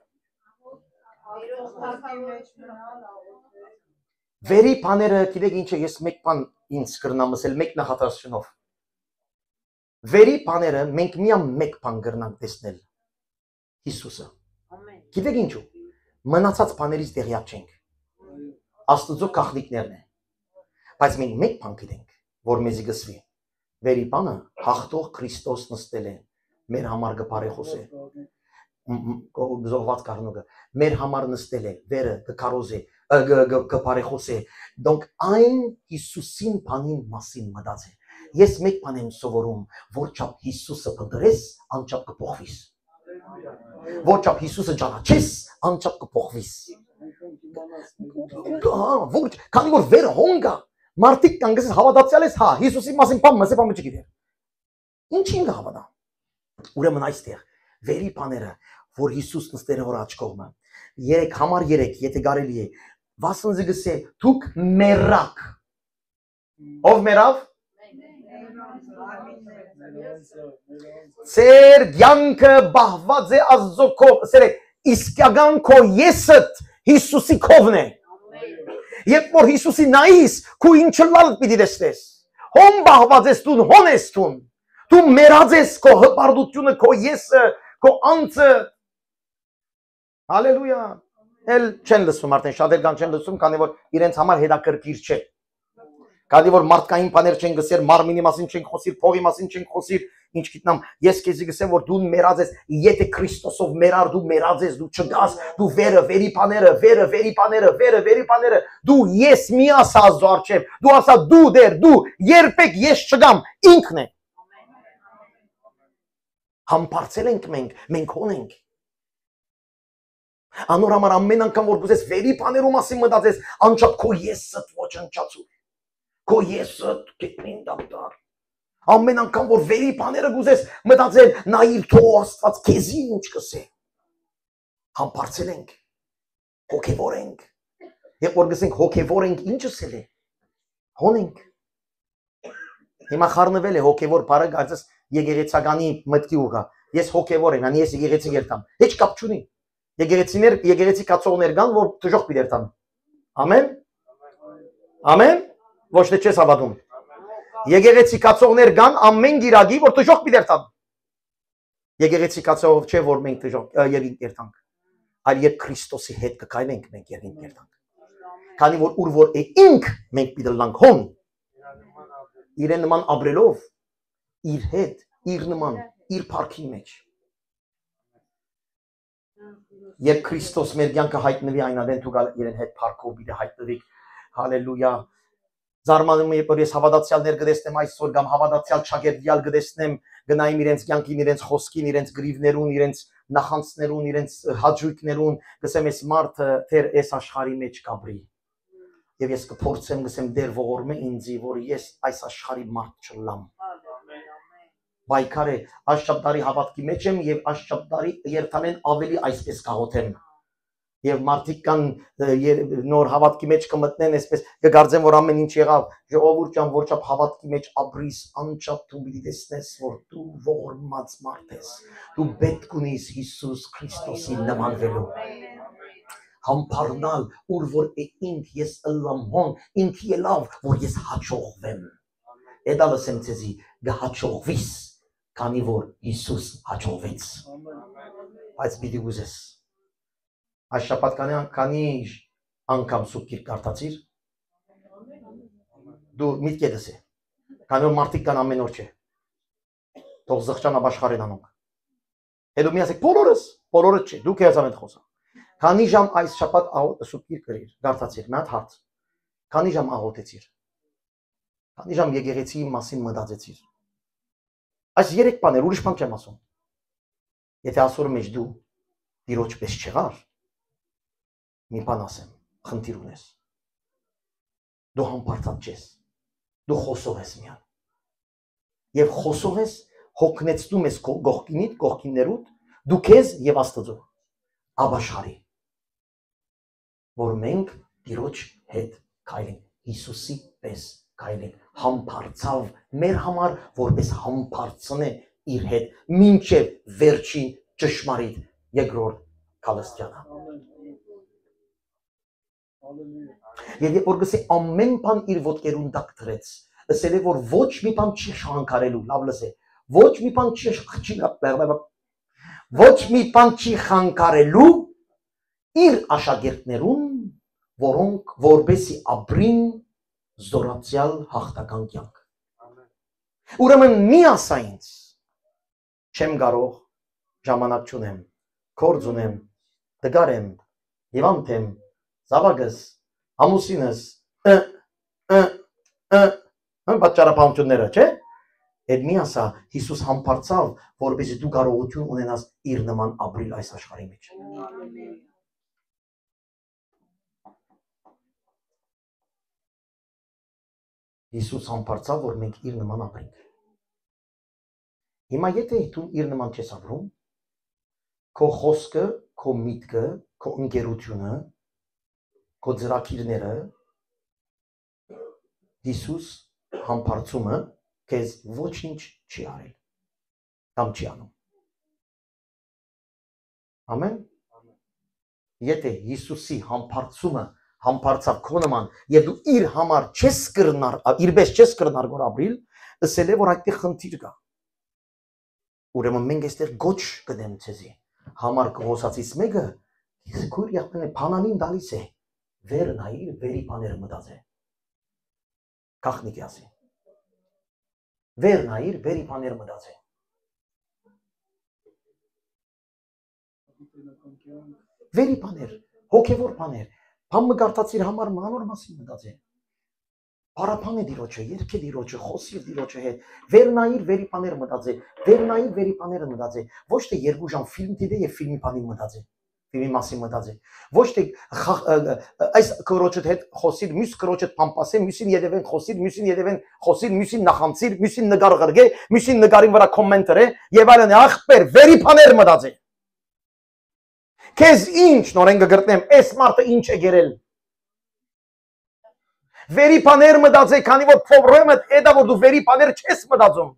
Վերի բաները, գիտեք ինչ է, ես մեկ բան ինձ կրնամ ասել, մեկ նախատրաշնով։ Վերի բաները մենք միամ մեկ բան կրնանք տեսնել։ Հիսուսը։ Գիտեք ինչու։ Մնացած բաներից տեղյակ չենք։ Աստծո գաղտնիքներն են։ Բայց մենք մեկ բան գիտենք, որ մեզի գսվի։ Վերի բանը հաղթող Քրիստոս նստել է, մեր համար կբարեխոս է։ Զոհված կառնուկը մեր համար նստել է, վերը կկարոզ է, կբարեխոս է։ Դոնք այն Հիսուսին բանին մասին մտածել։ Ես մեկ բան եմ սովորում, որ չափ Հիսուսը փնտրես, անչափ կփոխվիս։ Որ չափ Հիսուսը ճանաչես, անչափ կփոխվիս։ Քանի որ վերը հոնգա, մարդիկ կան գսես հավատացյալ ես, հա, Հիսուսի մասին բան մսե բան չգիտեր։ Ինչին կհավատա։ Ուրեմն այստեղ վերի բաները, որ Հիսուս նստել է հոր աջ կողմը, երեք համար երեք, եթե կարելի է, վասնզի գսե, դուք մեռաք։ Ով մեռավ։ Ձեր կյանքը բահված է Աստծո կով, ասել է, իսկական քո եսդ Հիսուսի կովն է։ Երբ որ Հիսուսի նայիս, քու ինչը լավ պիտի տեսնես։ Հոն բահված ես դու, հոն ես դու։ Դու մեռած ես քո հպարտությունը, քո եսը, քո անձը։ Հալելույա։ Էլ չեն լսում արդեն, շատեր կան չեն լսում, քանի որ իրենց համար հետաքրքիր չէ։ Քանի որ մարդկային բաներ չեն գսեր, մարմինի մասին չեն խոսիր, փողի մասին չեն խոսիր, ինչ գիտնամ, ես քեզի գսեմ, որ դու մեռած ես, եթե Քրիստոսով մեռար դու մեռած ես, դու չգաս, դու վերը, վերի բաները, վերը, վերի բաները, վերը, վերի բաները, դու ես մի ասա Աստծո առջև, դու ասա դու դեր, դու երբեք ես չգամ, ինքն է։ Համբարձել ենք մենք, մենք հոնենք։ Անոր համար ամեն անգամ որ գուզես վերի բաներու մասին մտածես, անչափ քո եսը ոչնչացու։ Քո եսը գետնին դապտար։ Ամեն անգամ որ վերի բաները գուզես մտածել, նայիր թող Աստված քեզի ինչ կսե։ Համբարձել ենք։ Հոգևոր ենք։ Երբ որ գսենք հոգևոր ենք, ինչ ասել է։ Հոնենք։ Հիմա խառնվել է հոգևոր բառը, կարծես եկեղեցականի մտքի ուղղա։ Ես հոգևոր եմ, անի ես եկեղեցի երթամ։ Heç կապ չունի։ Եկեղեցիներ, եկեղեցի կացողներ կան, որ դժոխք պիտի երթան։ Ամեն։ Ամեն։ Ոչ թե չես հավատում։ Եկեղեցի կացողներ կան ամեն գիրագի, որ դժոխք պիտի երթան։ Եկեղեցի կացողով չէ, որ մենք դժոխք եկինք երթանք։ Այլ երբ Քրիստոսի հետ կկայնենք, մենք եկինք երթանք։ Քանի որ ուր որ է ինք, մենք պիտի լանք հոն։ Իրեն նման ապրելով, իր հետ, իր նման, իր փառքի մեջ։ Երբ Քրիստոս մեր կյանքը հայտնվի այնադեն դու գալ իրեն հետ փառքով պիտի հայտնվի։ Հալելույա։ Զարմանում եմ, երբ որ ես հավատացյալներ կտեսնեմ այսօր կամ հավատացյալ շագերտյալ կտեսնեմ, գնայիմ իրենց կյանքին, իրենց խոսքին, իրենց գրիվներուն, իրենց նախանցներուն, իրենց հաճույքներուն, գսեմ ես մարդը թեր այս աշխարհի մեջ կապրի։ Եվ ես կփորձեմ գսեմ դեր ողորմե ինձի, որ ես այս աշխարհի մարդ չլամ։ Բայկար է, աշճապտարի հավատքի մեջ եմ եւ աշճապտարի երթանեն ավելի այսպես կաղոթեմ։ Եվ մարդիկ կան նոր հավատքի մեջ կմտնեն, այսպես կգարձեն, որ ամեն ինչ եղավ, ժողովուրդ ջան, որ չափ հավատքի մեջ ապրիս, անչափ դու պիտի տեսնես, որ դու ողորմած մարդ ես։ Դու պետք ունիս Հիսուս Քրիստոսին նմանվելու։ Համբարնալ, ուր որ է ինք ես ըլլամ հոն, ինքի է լավ, որ ես հաճողվեմ։ Էդա լսեմ ցեզի, գհաճողվիս, քանի որ Հիսուս հաջողվեց։ Բայց պիտի ուզես։ Այս շաբաթ քանի անգամ սուրբ գիրք կարդացիր։ Դու միտք ես է։ Քանի որ մարդիկ կան ամեն օր չէ։ Թող զղջան ապաշխարեն անոնք։ Հետո մի ասեք բոլորս, բոլորը չէ, դու քեզ ամեն խոսա։ Քանի ժամ այս շաբաթ սուրբ գիրք գրիր, կարդացիր, մի հատ հարց։ Քանի ժամ աղոթեցիր։ Քանի ժամ եկեղեցի մասին մտածեցիր։ Այս երեք բաներ, ուրիշ բան չեմ ասում։ Եթե ասորը մեջ դու Տիրոջ պես չեղար, մի բան ասեմ, խնդիր ունես։ Դու համբարձած չես։ Դու խոսող ես միան։ Եվ խոսող ես, հոգնեցնում ես գողքինիդ, գողքիններուդ, դու քեզ եւ Աստծո ապաշխարի։ Որ մենք Տիրոջ հետ քայլենք, Հիսուսի պես քայլենք, համբարձավ մեր համար, որպես համբարձնե իր հետ, մինչև վերջին ճշմարիտ երկրորդ քալստյանը։ Եվ երբ որ գսե ամեն բան իր ոտքերուն տակ դրեց, ասել է որ ոչ մի բան չի խանգարելու, լավ լսե, ոչ մի բան չի ոչ մի բան չի խանգարելու իր աշակերտներուն, որոնք որբեսի ապրին զորացյալ հաղթական կյանք։ Ուրեմն մի ասա ինձ, չեմ կարող, ժամանակ չունեմ, գործ ունեմ, տգար եմ, հիվանդ եմ, զավակս, ամուսինս, պատճառաբանությունները, չէ՞։ Այդ մի ասա, Հիսուս համբարձավ, որպեսզի դու կարողություն ունենաս իր նման ապրիլ այս աշխարհի մեջ։ Հիսուս համբարձավ, որ մենք իր նման ապրենք։ Հիմա եթե դու իր նման չես ապրում, քո խոսքը, քո միտքը, քո ընկերությունը, քո ծրագիրները, Հիսուս համբարձումը քեզ ոչինչ չի արել, կամ չի անում։ Ամեն։ Եթե Հիսուսի համբարձումը համբարձավ քո նման եւ դու իր համար չես կրնար, իր պես չես կրնար որ ապրիլ, ասել է որ այդտեղ խնդիր կա։ Ուրեմն մենք այստեղ գոչ կդեմ ցեզի։ Համար կողոսացից մեկը քույր եղբայրը բանանին դալիս է, վեր նայիր, վերի բաները մտածե։ Կախնիկի ասի։ Վեր նայիր, վերի բաները մտածե։ Վերի բաներ, հոգևոր բաներ, բան մգարտացիր համար մանոր մասին մտածե։ Պարապան է դիրոջը, երգե դիրոջը, խոսիր դիրոջը հետ, վեր նայիր, վերի բաները մտածե, վեր նայիր, վերի բաները մտածե, ոչ թե երկու ժամ ֆիլմ դիտե եւ ֆիլմի բանի մտածե, ֆիլմի մասին մտածե, ոչ թե այս քրոջդ հետ խոսիր, մյուս քրոջդ պամպասե, մյուսին յետևեն խոսիր, մյուսին յետևեն խոսիր, մյուսին նախանցիր, մյուսին նկար ղրգե, մյուսին նկարին վրա կոմենտեր է եւ այլն, ախպեր, վերի բաներ մտածե։ Քեզ ինչ նորեն կգտնեմ, այս մարդը ինչ է գերել։ Վերի բաներ մտածե, քանի որ փոբրեմը դա որ դու վերի բաներ չես մտածում։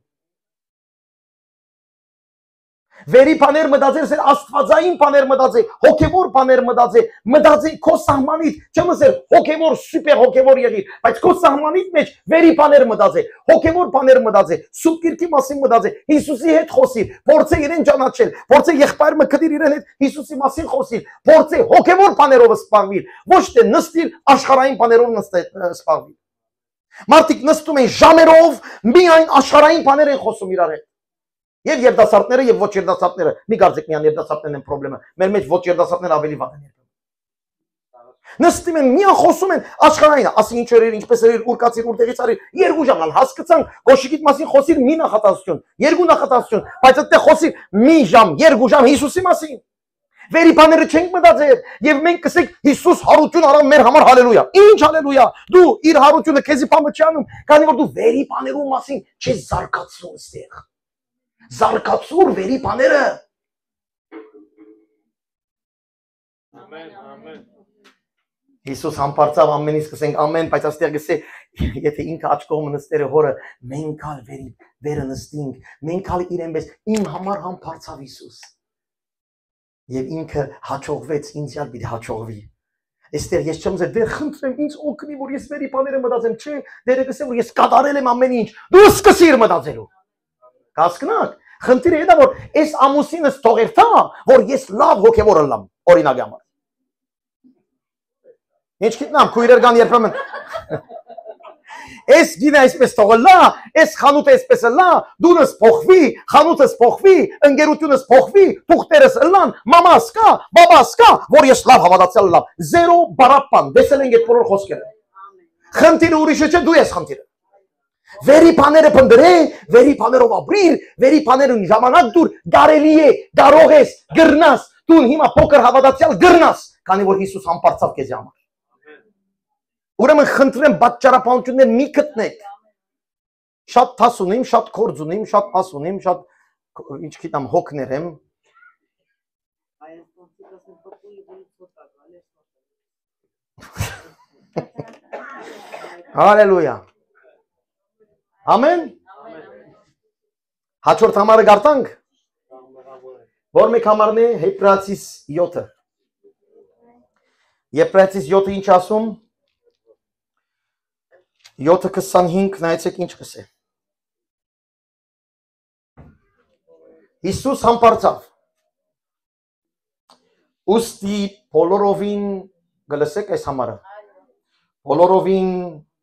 Վերի բաներ մտածել, սեր աստվածային բաներ մտածել, հոգևոր բաներ մտածել, մտածել քո սահմանից, չեմ ասել հոգևոր սուպեր հոգևոր եղիր, բայց քո սահմանից մեջ վերի բաներ մտածել, հոգևոր բաներ մտածել, սուրբ գիրքի մասին մտածել, Հիսուսի հետ խոսիր, փորձե իրեն ճանաչել, փորձե եղբայրը կդիր իրեն հետ Հիսուսի մասին խոսիր, փորձե հոգևոր բաներով սպառվիր, ոչ թե նստիր աշխարհային բաներով սպառվիր։ Մարդիկ նստում են ժամերով, միայն աշխարհային բաներ են խոսում իրար հետ։ Եվ երդասարտները եւ ոչ երդասարտները, մի կարծեք միան երդասարտներն են խնդրեմը, մեր մեջ ոչ երդասարտները ավելի վատ են երբեմն։ Նստում են, միան խոսում են աշխարհային, ասի ինչ էր, ինչպես էր, ուր կացիր, որտեղից արիր, երկու ժամ ալ հասկացան, գոշիկիդ մասին խոսիր մի նախատասություն, երկու նախատասություն, բայց այդտեղ խոսիր մի ժամ, երկու ժամ Հիսուսի մասին։ Վերի բաները չենք մտածել եւ մենք կսենք Հիսուս հարություն արավ մեր համար հալելույա։ Ինչ հալելույա։ Դու իր հարությունը քեզի բամը չի անում, քանի որ դու վերի բաներու մասին չես զարգացնում այստեղ։ Զարգացուր վերի բաները։ Ամեն, ամեն։ Հիսուս համբարձավ ամենից կսենք ամեն, բայց այստեղ գսե եթե ինքը աչ կողմը նստերը հորը մենք ալ վերի վերը նստինք, մենք ալ իրեն պես իմ համար համբարձավ Հիսուս։ Եվ ինքը հաջողվեց, ինձ ալ պիտի հաջողվի։ Այստեղ ես չեմ ասել, դեր խնդրեմ ինձ օգնի, որ ես վերի բաները մտածեմ, չէ, դերը գսեմ, որ ես կատարել եմ ամեն ինչ։ Դու սկսիր մտածելու։ Կասկնակ, Խնդիրը դա որ այս ամուսինս թողեր թա, որ ես լավ հոգևոր ըլլամ, օրինակի համար։ Ինչ գիտնամ, քույրեր կան երբեմն։ Այս գինը այսպես թողլա, այս խանութը այսպես լա, դունս փոխվի, խանութս փոխվի, ընկերությունս փոխվի, թուղթերս լան, մամաս կա, բաբաս կա, որ ես լավ հավատացյալ լավ։ Զերո բարապան, դեսել ենք այդ բոլոր խոսքերը։ Խնդիրը ուրիշը չէ, դու ես խնդիրը։ Վերի բաները փնդրե, վերի բաներով ապրիր, վերի բաներուն ժամանակ դուր, կարելի է, կարող ես, գրնաս, դու հիմա փոքր հավատացյալ գրնաս, քանի որ Հիսուս համբարձավ քեզ համար։ Ուրեմն խնդրեմ պատճառաբանություններ մի գտնեք։ Շատ թաս ունիմ, շատ քորձ ունիմ, շատ աս ունիմ, շատ ինչ գիտեմ հոգներ եմ։ Հալելույա։ Ամեն։ Հաջորդ համարը գարտանք։ Որ մեկ համարն է Եբրայեցիս յոթը։ Եբրայեցիս յոթը ինչ ասում։ յոթը քսանհինգ նայեցեք ինչ կսե։ Հիսուս համբարձավ։ Ուստի բոլորովին գլսեք այս համարը։ Բոլորովին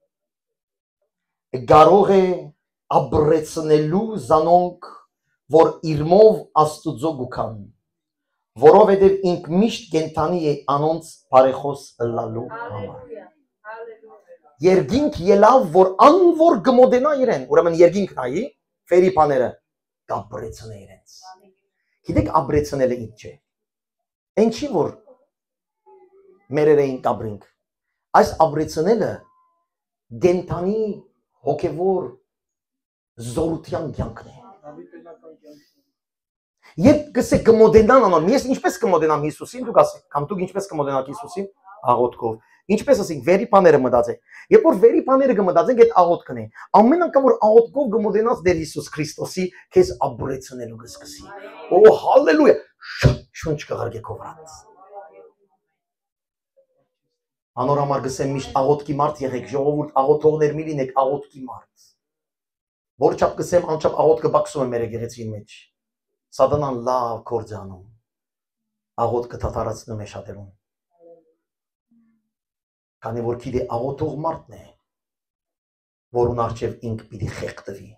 կարող է ապրեցնելու զանոնք, որ իրմով Աստուծո գուքան, որովհետև ինք միշտ կենթանի է անոնց բարեխոս ըլլալու համար։ Երգինք ելավ, որ անվոր գմոդենա իրեն, ուրեմն երգինք նայի, ֆերի պաները, կապրեցնե իրենց։ Գիտեք ապրեցնելը ինչ է։ Ինչի որ մերեր էին կապրինք։ Այս ապրեցնելը գենթանի հոգևոր զորության կյանքն է։ Երբ կսե կմոդենան անոր, ես ինչպես կմոդենամ Հիսուսին, դուք ասեք, կամ դուք ինչպես կմոդենաք Հիսուսին, աղոթքով։ Ինչպես ասենք, վերի բաները մտածեք։ Երբ որ վերի բաները կմտածենք, այդ աղոթքն է։ Ամեն անգամ որ աղոթքով կմոտենաս դեր Հիսուս Քրիստոսի, քեզ ապրեցնելու կսկսի։ Օ, հալելույա։ Շունչ կղարգեք ովրանց։ Անոր համար գսեմ միշտ աղոթքի մարդ եղեք, ժողովուրդ աղոթողներ մի լինեք, աղոթքի մարդ։ Որ չափ գսեմ, անչափ աղոթքը բացում է մեր եկեղեցի մեջ։ Սատանան լավ գործ է անում։ Աղոթքը թաթարացնում է շատերուն։ Քանի որ գիտե աղոթող մարդն է, որուն առջև ինք պիտի խեղդվի։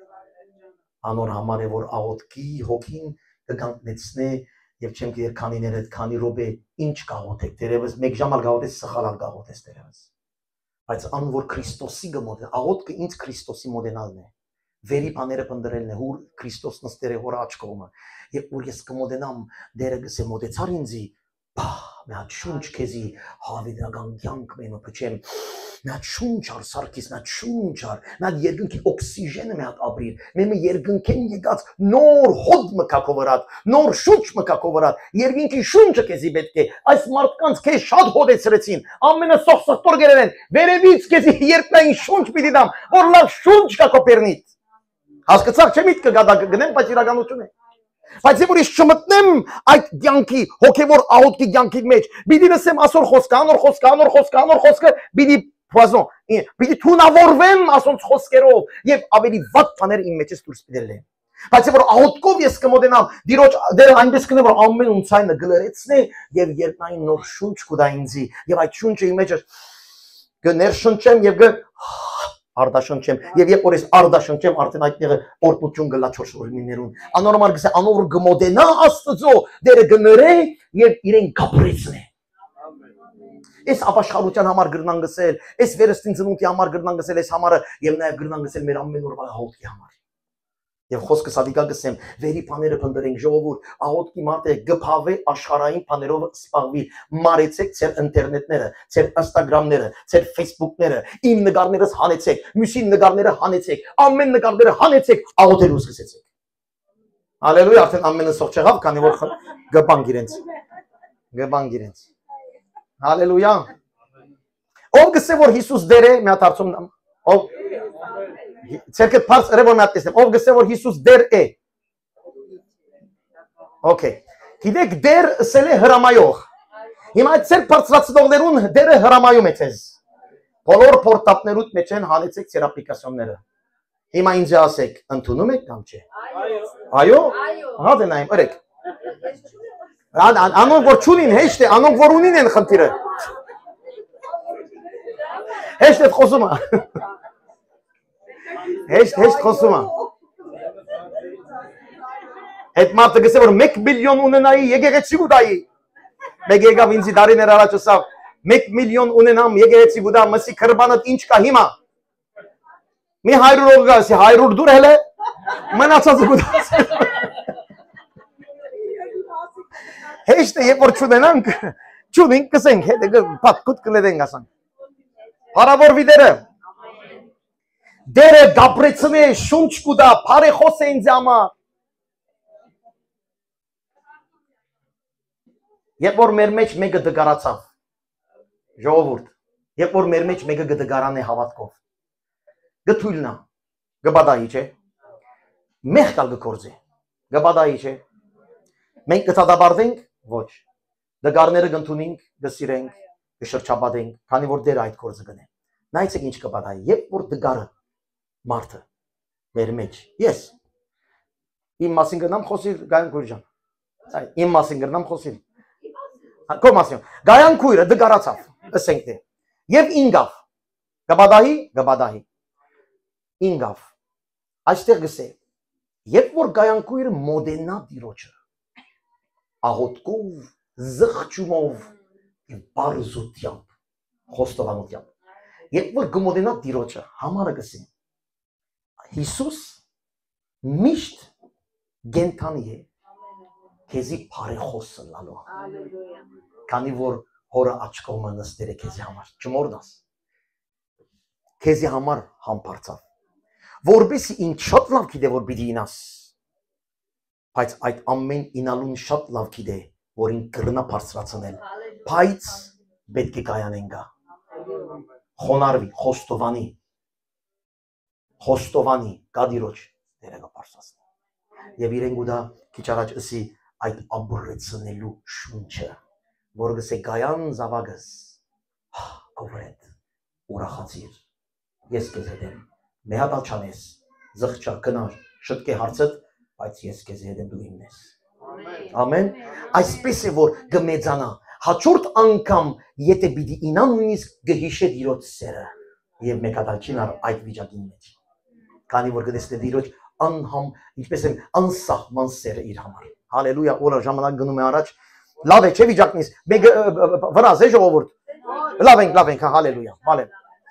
Անոր համար է որ աղոթքի հոգին կգանտնեցնե եւ չեմ գիտեր քանիներ այդ քանի րոպե ինչ կաղոթեք, դերևս մեկ ժամ ալ կաղոթես, սխալ կաղոթես դերևս։ Բայց ան որ Քրիստոսի գմոդե, աղոթքը ինձ Քրիստոսի մոդենալն է։ Վերի բաները պնդրելն է, հուր Քրիստոս նստեր է հոր աչ կողմը։ Երբ որ ես կմոդենամ, դերը գսե մոդեցար ինձի, մի հատ շունչ քեզի հավիտենական կյանք մենը փչեմ, մի հատ շունչ ար սարքիս, մի հատ շունչ ար, մի հատ երկնքի օքսիժենը մի հատ ապրիր, մեմը երկնքեն եկած նոր հոդ մկակով վրատ, նոր շունչ մկակով վրատ, երկնքի շունչը քեզի պետք է, այս մարդկանց քեզ շատ հոդեցրեցին, ամենը սոխսխտոր գերել են, վերևից քեզի երկնային շունչ պիտի դամ, որ լավ շունչ կա կոպերնիտ։ Հասկացաք չէ միտքը գադա գնեմ, բայց իրականություն է։ Բայց որ ես չմտնեմ այդ կյանքի հոգևոր աղոթքի կյանքի մեջ, պիտի լսեմ ասոր խոսքը, անոր խոսքը, անոր խոսքը, անոր խոսքը, պիտի poison, պիտի թունավորվեմ ասոնց խոսքերով եւ ավելի վատ բաներ իմ մեջից դուրս պիտի լեն։ Բայց որ աղոթքով ես կմոտենամ, դիրոջ դեր այնպես կնեմ որ ամեն ունցայինը գլերեցնե եւ երկնային նոր շունչ կուտա ինձի եւ այդ շունչը իմ մեջ կներշնչեմ եւ կ Արդաշնչեմ եւ երբ որ ես արդաշնչեմ արդեն այդտեղը օրտնություն գլա չորս օրիններուն անորմալ գսե անոր գմոդենա Աստծո դերը գներե եւ իրեն կապրեցնե Այս ապաշխարության համար գրնան գսել այս վերստին ծնունդի համար գրնան գսել այս համարը եւ նաեւ գրնան գսել մեր ամեն օրվա հաղորդքի համար եւ խոսքը սադիկա գսեմ վերի բաները փնդրենք ժողովուրդ աղոթքի մարդ է գփավե աշխարհային բաներով սպաղվի մարեցեք ձեր ինտերնետները ձեր ինստագրամները ձեր ֆեյսբուքները իմ նկարներս հանեցեք մյուսի նկարները հանեցեք ամեն նկարները հանեցեք աղոթելու սկսեցեք հալելույա արդեն ամենը սող չեղավ քանի որ գբանք իրենց գբանք իրենց հալելույա ով գսե որ Հիսուս դեր է մի հատ հարցում ով Ցերկետ parts ռևոր մատ տեսնեմ ով գսե որ Հիսուս դեր է Okay Գիտեք դեր ասել է հրամայող Հիմա այդ ցեր բարձրացնողներուն դերը հրամայում է ցեզ Բոլոր պորտապներուդ մեջ են հանեցեք ձեր ապլիկացիոնները Հիմա ինձ ասեք, ընդունում եք կամ չէ։ Այո։ Այո։ Այո։ Հա դենայım, ըրեք։ Ես չունեմ։ Անոնք որ չունին, հեշտ է, անոնք որ ունին են խնդիրը։ Հեշտ է խոսում է։ Հեշտ, հեշտ խոսում է։ Այդ մարդը գսե որ մեկ միլիոն ունենայի եկեղեցի գուտայի։ Մեկ եկավ ինձի դարիներ առաջ ասավ, մեկ միլիոն ունենամ եկեղեցի գուտա, մսի քրբանդ ինչ կա հիմա։ Մի հարյուր գա, ասի հարյուր դուր հələ մնացածը գուտա։ Հեշտ է, երբ որ չունենանք, չունենք կսենք, հետը պատկուտ կլետենք ասանք։ Հարավոր վիդերը։ Դերը գապրեցնե շունչ կուտա, պարեխոս է ինձ համար։ Երբ որ մեր մեջ մեկը դգարացավ, ժողովուրդ, երբ որ մեր մեջ մեկը գդգարան է հավատքով, գթույլնա, գբադայի չէ, մեղ կալ գկործի, գբադայի չէ, մենք կթադաբարդենք, ոչ, դգարները գնդունինք, գսիրենք, գշրջաբադենք, քանի որ դեր այդ կործը գնեն, նայցեք ինչ կբադայի, երբ որ դգարը մարդը, մեր մեջ, ես, իմ մասին գրնամ խոսիր գայան կույր ջան, իմ մասին գրնամ խոսիր, Կոմասիոն, գայան կույրը դգարացավ, ասենք դե, և ինգավ, գբադահի, գբադահի, ինգավ, այստեղ գսե, երբ որ գայան կույրը մոդենա դիրոչը, աղոտկով, զղջումով, բարզությամբ, խոստովանությամբ, երբ որ գմոդենա դիրոչը, համարը գսե, Հիսուս միշտ գենթանի է, քեզի բարեխոսը լալու։ Քանի որ հորը աչքովը նստեր է քեզի համար, չմորնաս։ Քեզի համար համբարձավ։ Որբեսի ինչ շատ լավ գիտե որ պիտի ինաս։ Բայց այդ ամեն ինալուն շատ լավ գիտե, որ ինք կրնա բարձրացնել։ Բայց պետք է կայանեն գա։ Խոնարհվի, խոստովանի։ Խոստովանի, գադիրոջ դերega բարձրացնել։ Եվ իրեն գուտա քիչ առաջ ասի այդ աբուրեցնելու շունչը, որ գսե գայան զավագս, կովրետ, ուրախացիր, ես կեզ հետեմ, մեհատալ չանես, զղջա, կնար, շտկե հարցըտ, բայց ես կեզ հետեմ դու իմնես։ Ամեն, այսպես է որ գմեծանա, հաջորդ անգամ եթե պիտի ինան նույնիսկ գհիշե դիրոջ սերը, և մեհատալ չինար այդ վիճակին մեջ, քանի որ գտեսնե դիրոջ անհամ, ինչպես եմ անսահման սերը իր համար։ Հալելույա, օրը ժամանակ գնում է առաջ, լավ է, չէ վիճակնից, մեկ վրազ է ժողովուրդ, լավ ենք, լավ ենք, հալելույա, հալել։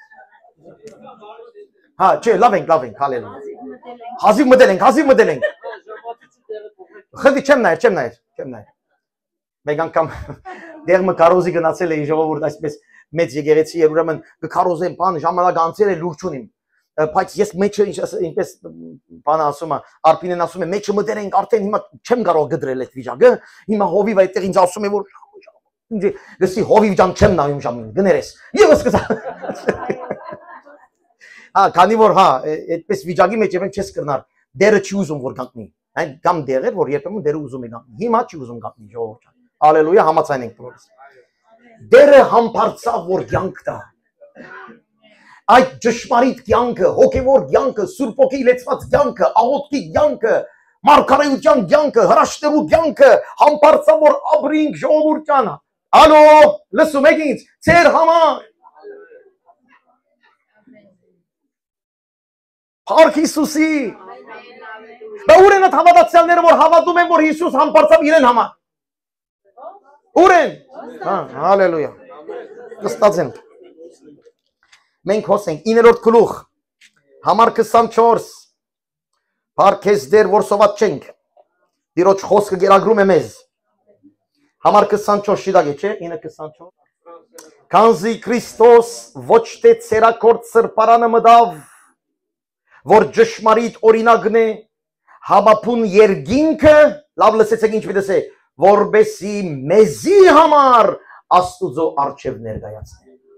Հա, չէ, լավ ենք, լավ ենք, հալելույա։ Հազիվ մտել ենք, հազիվ մտել ենք։ Խնդի չեմ նայր, չեմ նայր, չեմ նայր։ Մեկ անգամ դեղ մը կարոզի գնացել է ժողովուրդ այսպես մեծ եկեղեցի էր ուրեմն կքարոզեմ բան ժամանակ անցել է լուր չունիմ։ Բայց ես մեջը ինչպես բանը ասում է, Արփինեն ասում է, մեջը մտել ենք արդեն հիմա չեմ կարող գդրել այդ վիճակը, հիմա հովիվ այդտեղ ինձ ասում է, որ ինձ գսի հովիվ ջան չեմ նայում ժամին, գներես։ Եվ սկսա։ Հա, քանի որ հա, այդպես վիճակի մեջ եմ չես կրնար, դերը չի ուզում որ գանտնի։ Այն կամ դեր էր, որ երբեմն դերը ուզում է գանտնի։ Հիմա չի ուզում գանտնի, ժողովուրդ ջան։ Հալելույա, համաձայն ենք դրոց։ Դերը համբարձավ որ կյանք տա։ Այդ ճշմարիտ կյանքը, հոգևոր կյանքը, Սուրբ Ոգի լեցված կյանքը, աղոթքի կյանքը, մարգարեության կյանքը, հրաշքներու կյանքը, համբարձավ որ ապրինք ժողովուրդ ջան։ Ալո, լսում եք ինձ, ձեր համար։ Փառք Հիսուսի։ Բա ուր են այդ հավատացյալները որ հավատում են որ Հիսուս համբարձավ իրեն համար։ Ուր են։ Հա, հալելույա։ Կստացենք։ Մենք հոսենք իններորդ գլուխ, համար քսանչորս, պարքես դեր որ սոված չենք, դիրոջ խոսքը գերագրում է մեզ, համար քսանչորս շիդագ է չէ, ինը քսանչորս, քանզի Քրիստոս ոչ թե ցերակորդ սրբարանը մտավ, որ ճշմարիտ օրինակն է, հավապուն երկինքը, լավ լսեցեք ինչ պիտի ասե, որբեսի մեզի համար Աստուծո առջև ներկայացնի։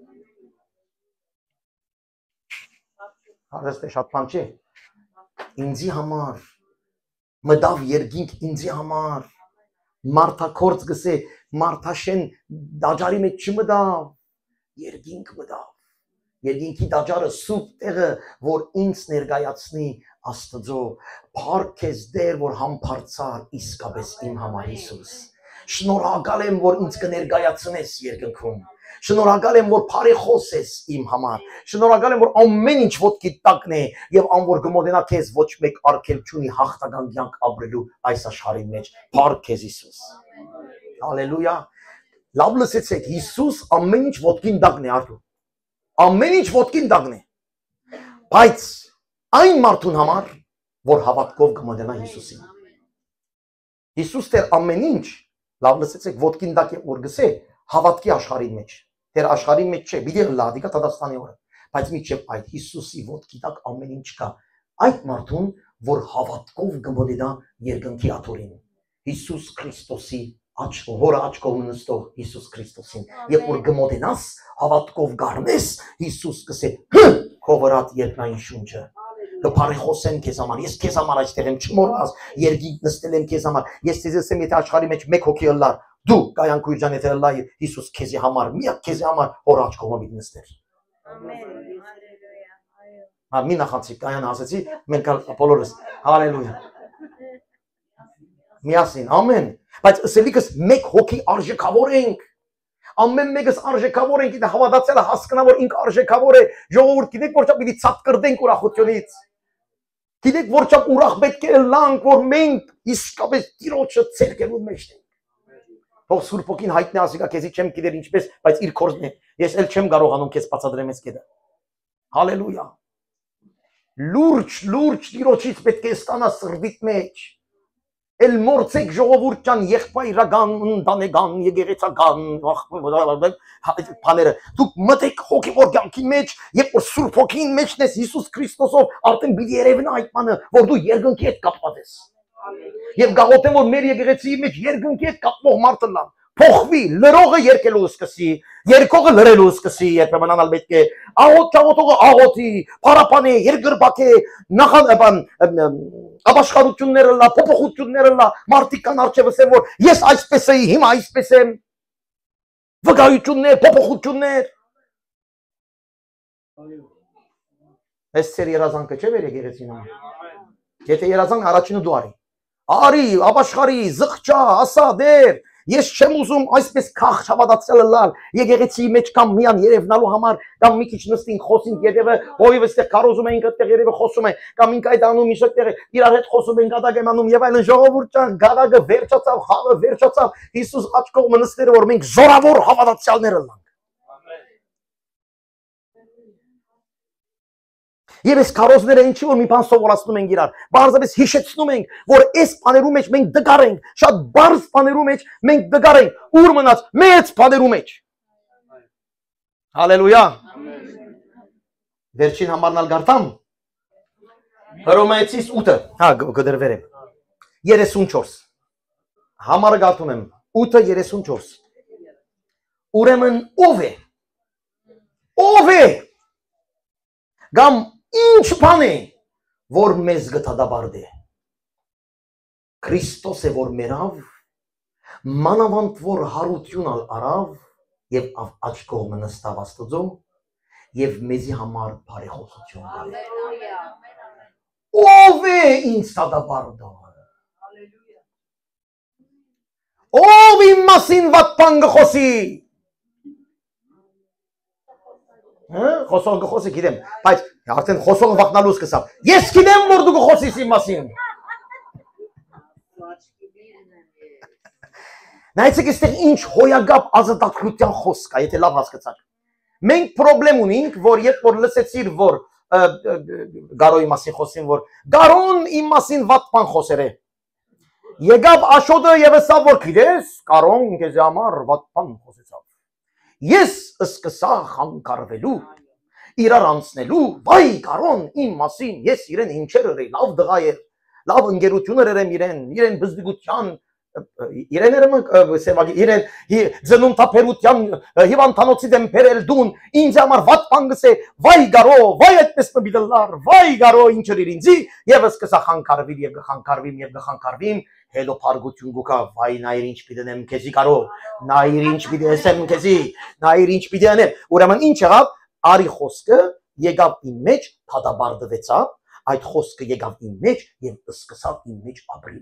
Հարստե շատ բան չէ, ինձի համար, մտավ երկինք ինձի համար, մարդակորց գսե, մարդաշեն դաջարի մեջ չմտավ, երկինք մտավ, Երկինքի տաճարը սուրբ տեղը, որ ինձ ներկայացնի Աստծո, փառք ես Տեր, որ համբարձար իսկապես իմ համար Հիսուս։ Շնորհակալ եմ, որ ինձ կներկայացնես երկնքում։ Շնորհակալ եմ, որ բարեխոս ես իմ համար։ Շնորհակալ եմ, որ ամեն ինչ ոտքի տակն է եւ անոր կմոտենա քեզ ոչ մեկ արգել չունի հաղթական կյանք ապրելու այս աշխարհի մեջ։ Փառք քեզ Հիսուս։ Հալելույա։ Լավ լսեցեք, Հիսուս ամեն ինչ ոտքին տակն է արդյոք։ Ամեն ինչ ոտքին տակն է։ Բայց այն մարդուն համար, որ հավատքով կմոտենա Հիսուսին։ Հիսուս դեր ամեն ինչ, լավ լսեցեք, ոտքին տակ է որ գսե հավատքի աշխարհի մեջ։ Դեր աշխարհի մեջ չէ, բիդի լադիկա Տադաստանի օրը։ Բայց միջև այդ Հիսուսի ոտքի տակ ամեն ինչ կա։ Այդ մարդուն, որ հավատքով կմոտենա երկնքի աթոռին։ Հիսուս Քրիստոսի աչքով, հորը աչքով նստող Հիսուս Քրիստոսին։ Երբ որ կմոտենաս, հավատքով գառնես, Հիսուս կսե, քո վրա երկնային շունչը։ Կփարեխոսեմ քեզ համար, ես քեզ համար այստեղ եմ, չմոռաս, երկինք նստել եմ քեզ համար։ Ես քեզ ասեմ, եթե աշխարհի մեջ մեկ հոգի ըլլար, դու Կայան Քույրջան եթե ըլլար, Հիսուս քեզի համար, միակ քեզի համար հոր աչքով մի նստեր։ Ամեն։ Հալելույա։ Հա մի նախանցի Կայան ասեցի, մենք բոլորս հալելույա։ Միասին, ամեն։ Բայց ասելիքս մեկ հոգի արժեքավոր ենք։ Ամեն մեկս արժեքավոր ենք, եթե հավատացյալը հասկանա, որ ինքը արժեքավոր է, ժողովուրդ գիտեք որ չափ պիտի ցած կրդենք ուրախությունից։ Գիտեք որ չափ ուրախ պետք է լանք, որ մենք իսկապես Տիրոջը ցերկելու մեջ ենք։ Թող Սուրբ Հոգին հայտնի ասիկա քեզի չեմ գիտեր ինչպես, բայց իր կորզն է։ Ես էլ չեմ կարողանում քեզ բացատրեմ այս կետը։ Հալելույա։ Լուրջ, լուրջ Տիրոջից պետք է ստանա սրտիդ մեջ։ Էլ մորցեք ժողովուրդ ջան, եղբայրական, ընտանեկան, եկեղեցական, բաները։ Դուք մտեք հոգևոր կյանքի մեջ, երբ որ Սուրբ Հոգին մեջն ես Հիսուս Քրիստոսով, արդեն պիտի երևնա այդ բանը, որ դու երկնքի հետ կապված ես։ Եվ գաղութեմ որ մեր եկեղեցիի մեջ երկնքի հետ կապվող մարդը լավ, փոխվի, լրողը երկելու սկսի, երկողը լրելու սկսի, երբեմն անալ պետք է, աղոտ ճաղոտողը աղոթի, փարապանի, երկրբակե, նախան ապաշխարությունները լա, փոփոխությունները լա, մարդիկ կան առջևս են, որ ես այսպես էի, հիմա այսպես եմ, վկայություններ, փոփոխություններ։ Այս ծեր երազանքը չէ վեր եկեղեցին համար։ Եթե երազանք առաջինը դու արի։ Արի, ապաշխարի, զղջա, ասա, դեր, ես չեմ ուզում այսպես քախ հավատացյալը լալ, եկեղեցիի մեջ կամ միան երևնալու համար, կամ մի քիչ նստին, խոսին երևը, հովիվ այստեղ կարոզում ենք, այդտեղ երևը խոսում են, կամ ինք այդ անում ինչ այդտեղ իրար հետ խոսում են, գադակ եմ անում եւ այլն, ժողովուրդ ջան, գադակը վերջացավ, խաղը վերջացավ, Հիսուս աչքով մնստերը որ մենք զորավոր հավատացյալներ ենք։ Եվ այս քարոզները ինչի որ մի բան սովորացնում ենք իրար, բարձրապես հիշեցնում ենք, որ այս բաներու մեջ մենք դգար ենք, շատ բարձ բաներու մեջ մենք դգար ենք, ուր մնաց մեծ բաներու մեջ։ Հալելույա։ Վերջին համարն ալ գարտամ։ Հռոմեացիս ութը, հա գդրվեր եմ։ երեսունչորս։ Համարը գարտում եմ, ութը երեսունչորս։ Ուրեմն ով է։ Ով է։ Գամ ինչ բան է, որ մեզ գտադաբարդ է։ Քրիստոս է, որ մերավ, մանավանդ որ հարություն ալ արավ, և աչքով մնստավ Աստծո, և մեզի համար բարեխոսություն արավ։ Ով է ինձ դադաբարդը։ Ով իմ մասին վատ բան գխոսի։ Խոսող գխոսի գիտեմ, բայց արդեն խոսողը վախնալու սկսավ։ Ես գիտեմ, որ դու գխոսիս իմ մասին։ Նայեցեք այստեղ ինչ հոյագապ ազատագրության խոսք է, եթե լավ հասկացաք։ Մենք պրոբլեմ ունենք, որ երբ որ լսեցիր, որ Գարոյի մասին խոսին, որ Գարոն իմ մասին վատ բան խոսեր է։ Եկավ Աշոտը եւ ասավ, որ գիտես, Գարոն քեզ համար վատ բան խոսեցավ։ Ես սկսա խանգարվելու, իրար անցնելու, վայ Գարոն իմ մասին, ես իրեն ինչեր էր, լավ դղա էր, լավ ընկերություն էր իրեն, իրեն բզդգության, իրեն էր իրեն ձնունթափերության հիվանդանոցի դեմ բերել դուն, ինձ համար վատ բան գսե, վայ Գարո, վայ այդպես մբիդլար, վայ Գարո ինչ էր ինձի, եւ սկսա խանգարվիլ եւ գխանգարվիմ եւ գխանգարվիմ, հելո փարգություն գուկա, վայ նայր ինչ պիտենեմ քեզի Գարո, նայր ինչ պիտի ասեմ քեզի, նայր ինչ պիտի անեմ, ուրեմն ինչ եղավ, արի խոսքը եկավ իմ մեջ, թադաբարդվեցավ, այդ խոսքը եկավ իմ մեջ եւ սկսավ իմ մեջ ապրել։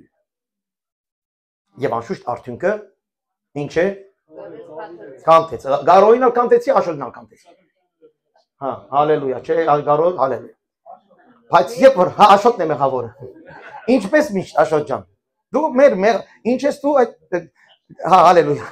Եվ անշուշտ արդյունքը ինչ է։ Կանտեց, գարոյինալ կանտեցի, աշոտնալ կանտեցի։ Հա, հալելույա, չէ, գարոյ, հալելույա։ Բայց երբ որ հա աշոտն է մեղավորը։ Ինչպես միշտ Աշոտ ջան։ Դու մեր մեր ինչ ես դու այդ հա հալելույա։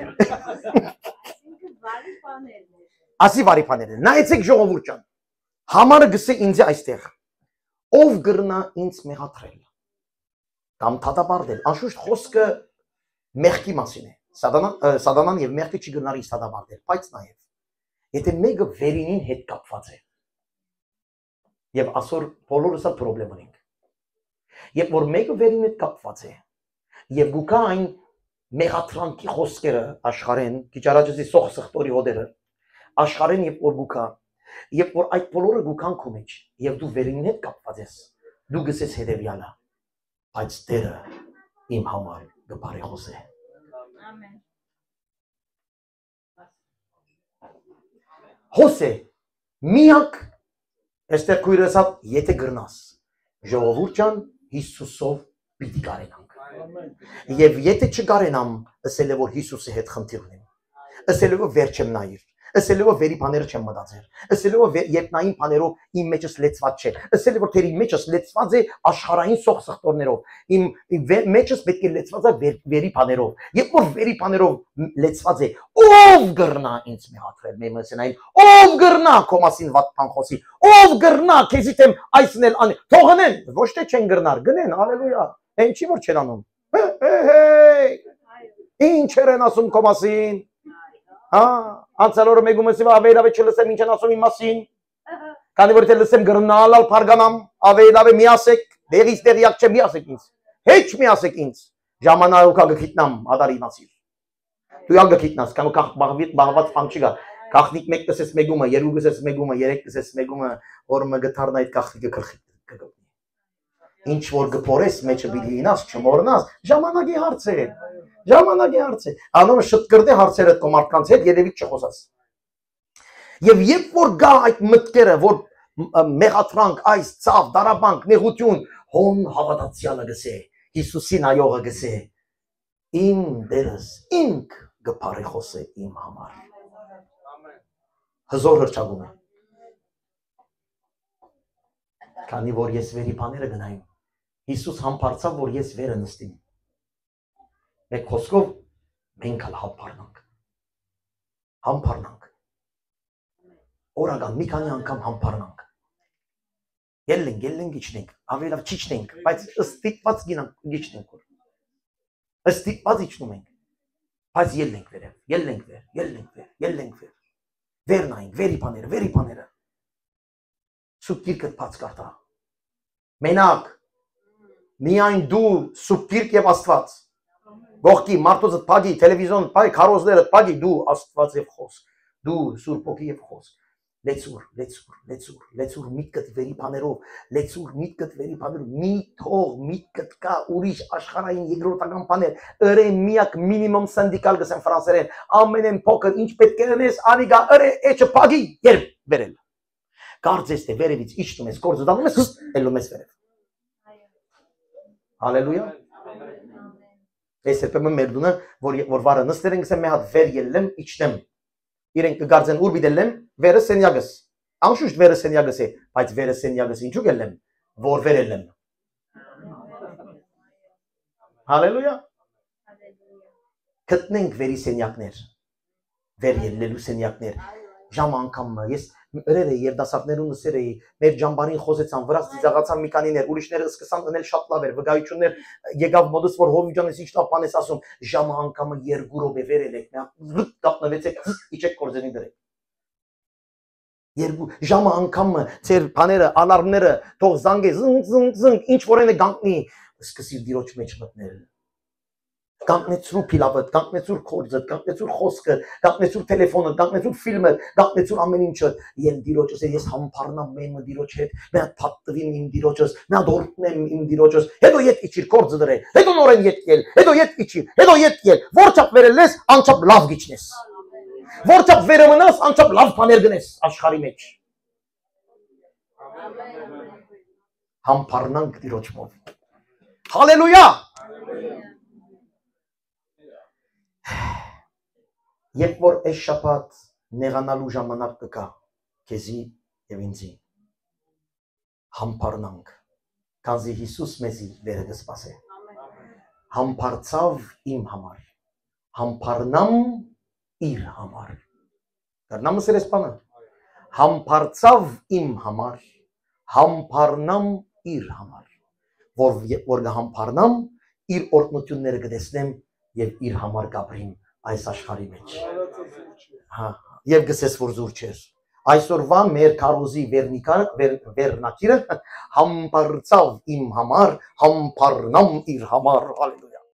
Ասի բարի բաներ։ Նայեցեք ժողովուրդ ջան։ Համարը գսե ինձ այստեղ։ Ով գրնա ինձ մեղադրել։ Կամ թադաբարդել։ Անշուշտ խոսքը մեղքի մասին է։ Սատանան սատանան եւ մեղքը չի գնար ինձ թադաբարդել, բայց նաեւ եթե մեկը վերինին հետ կապված է։ Եվ ասոր բոլորս այդ խնդրեմ ունենք։ Երբ որ մեկը վերին հետ կապված է եւ գուկա այն մեղատրանքի խոսքերը աշխարհեն, քիչ առաջ սող սխտորի հոդերը, աշխարհեն երբ որ գուկա, երբ որ այդ բոլորը գուքան քո մեջ եւ դու վերին հետ կապված ես, դու գսես հետեւյալը, բայց Տերը իմ համար գբարի խոսե։ Ամեն։ Խոսե միակ Այստեղ քույրս ասավ, եթե գրնաս, ժողովուրդ ջան, Հիսուսով պիտի կարենանք։ Եվ եթե չկարենամ, ասել է որ Հիսուսի հետ խնդիր ունեմ։ Ասել է որ վեր չեմ նայիր։ Ասել է որ վերի բաները չեմ մտածել։ Ասել է որ երկնային բաներով իմ մեջս լեցված չէ։ Ասել է որ թերի մեջս լեցված է աշխարհային սող սխտորներով։ Իմ մեջս պետք է լեցված է վերի բաներով։ Երբ որ վերի բաներով լեցված է, ով գրնա ինձ մեղադրել մեմսենային, ով գրնա քո մասին վատ բան խոսի, ով գրնա քեզի դեմ այսն էլ անի, թողնեն, ոչ թե չեն գրնար, գնեն, հալելույա, ինչի որ չեն անում։ Ինչ են ասում քո մասին։ Հա, անցյալ օրը մեկում ասի ավելավ է չլսեմ ինչ են ասում իմ մասին։ Քանի որ եթե լսեմ գրնալալ փարգանամ, ավելավ է միասեք, դեղից դեղյակ չէ միասեք ինձ։ Հեչ միասեք ինձ։ Ժամանակ ուքա գիտնամ ադարի մասի։ Դու ալ գիտնաս, կամ կախ բաղված բան չի գա։ Կախնիկ մեկ կսես մեգումը, երկու կսես մեգումը, երեք կսես մեգումը, որ մը գթարն այդ կախնիկը քրխի կգտնի։ Ինչ որ գփորես մեջը պիտի ինաս, չմոռնաս, ժամանակի հարց է։ Ժամանակի հարց է։ Անոնը շտկրտե հարցերը քո մարդկանց հետ երևի չխոսաս։ Եվ երբ որ գա այդ մտքերը, որ մեղատրանք, այս ցավ, դարաբանք, նեղություն, հոն հավատացյալը գսե, Հիսուսին այողը գսե, իմ դերս, ինք գփարի խոսե իմ համար։ Հզոր հրճագում է։ Քանի որ ես վերի բաները գնայում, Հիսուս համբարձավ, որ ես վերը նստիմ։ Մեկ խոսքով մենք ալ համբարնանք։ Համբարնանք։ Օրական մի քանի անգամ համբարնանք։ Ելենք, ելենք իջնենք, ավելավ չիջնենք, բայց ստիպված գինանք իջնենք որ։ Ստիպված իջնում ենք։ Բայց ելենք վերև, ելենք վեր, ելենք վեր, ելենք վեր։ Վերնայինք, վերի բաները, վերի բաները։ Սուրբ Գիրքը բաց կարտա։ Մենակ միայն դու Սուրբ Գիրք եւ Աստված։ Գողքի մարդոզը փագի, տելևիզիոն փագի, քարոզները փագի, դու Աստված եւ խոսք, դու Սուրբ Օքի եւ խոսք, լեցուր, լեցուր, լեցուր, լեցուր միտքդ վերի բաներով, լեցուր միտքդ վերի բաներով, մի թող միտքդ կա ուրիշ աշխարհային երկրորդական բաներ, ըրե միակ մինիմում սինդիկալ գսեմ ֆրանսերեն, ամենեն փոքր ինչ պետք է անես, անիգա ըրե էչը փագի, երբ վերել։ Կարծես թե վերևից իջնում ես, կորձը դառնում ես, ելնում ես վերև։ Հալելույա։ Այս երբեմն մեր դունը, որ որ վարը նստեր են գսեմ մի հատ վեր ելեմ, իջնեմ։ Իրենք կգարձեն ուր բիդելեմ, վերը սենյակս։ Անշուշտ վերը սենյակս է, բայց վերը սենյակս ինչու գելեմ, որ վերելեմ։ Հալելույա։ Գտնենք վերի սենյակներ, վեր ելնելու սենյակներ։ Ժամ անգամ ես ըրեր էի երդասարտներուն նսեր էի, մեր ջամբարին խոսեցան, վրաց ծիծաղացան մի քանիներ, ուրիշները սկսան ընել շատ լավ էր, վկայություններ եկավ մոդս, որ հովի ջանես ինչ լավ բան ես ասում, ժամը անգամը երկու րոպե վերել եք, լուտ կապնվեցեք, իջեք կորձենի դրեք։ Երկու ժամը անգամը ծեր բաները, ալարմները, թող զանգե, զնգ, զնգ, զնգ, ինչ որ են գանտնի, սկսիր դիրոջ մեջ մտնել։ Կանգնեցրու փիլավդ, կանգնեցրու կորձը, կանգնեցրու խոսքը, կանգնեցրու տելեֆոնը, կանգնեցրու ֆիլմը, կանգնեցրու ամեն ինչը։ Ել դիրոջս ես համբարնամ մեմը դիրոջ հետ, մի հատ փաթվիմ իմ դիրոջս, մի հատ օրտնեմ իմ դիրոջս, հետո ետ իջիր կորձը դրե, հետո նորեն ետ ել, հետո ետ իջիր, հետո ետ ել, որ չափ վերել ես, անչափ լավ գիչնես։ Որչափ վերմնաս, անչափ լավ բաներ գնես աշխարհի մեջ։ Համբարնանք Տիրոջով։ Հալելույա։ Երբ որ այս շաբաթ նեղանալու ժամանակ կգա քեզի եւ ինձի, համբարնանք, քանզի Հիսուս մեզի վերը կսպասե։ Համբարձավ իմ համար, համբարնամ իր համար։ Կարնամը սերես բանը։ Համբարձավ իմ համար, համբարնամ իր համար, որ որ կհամբարնամ, իր օրհնությունները կտեսնեմ եւ իր համար կապրիմ այս աշխարհի մեջ։ Հա, եւ գսես որ զուր չես։ Այսօրվա մեր քարոզի վերնիկարը վերնակիրը համբարձավ իմ համար, համբարնամ իր համար, հալելույա։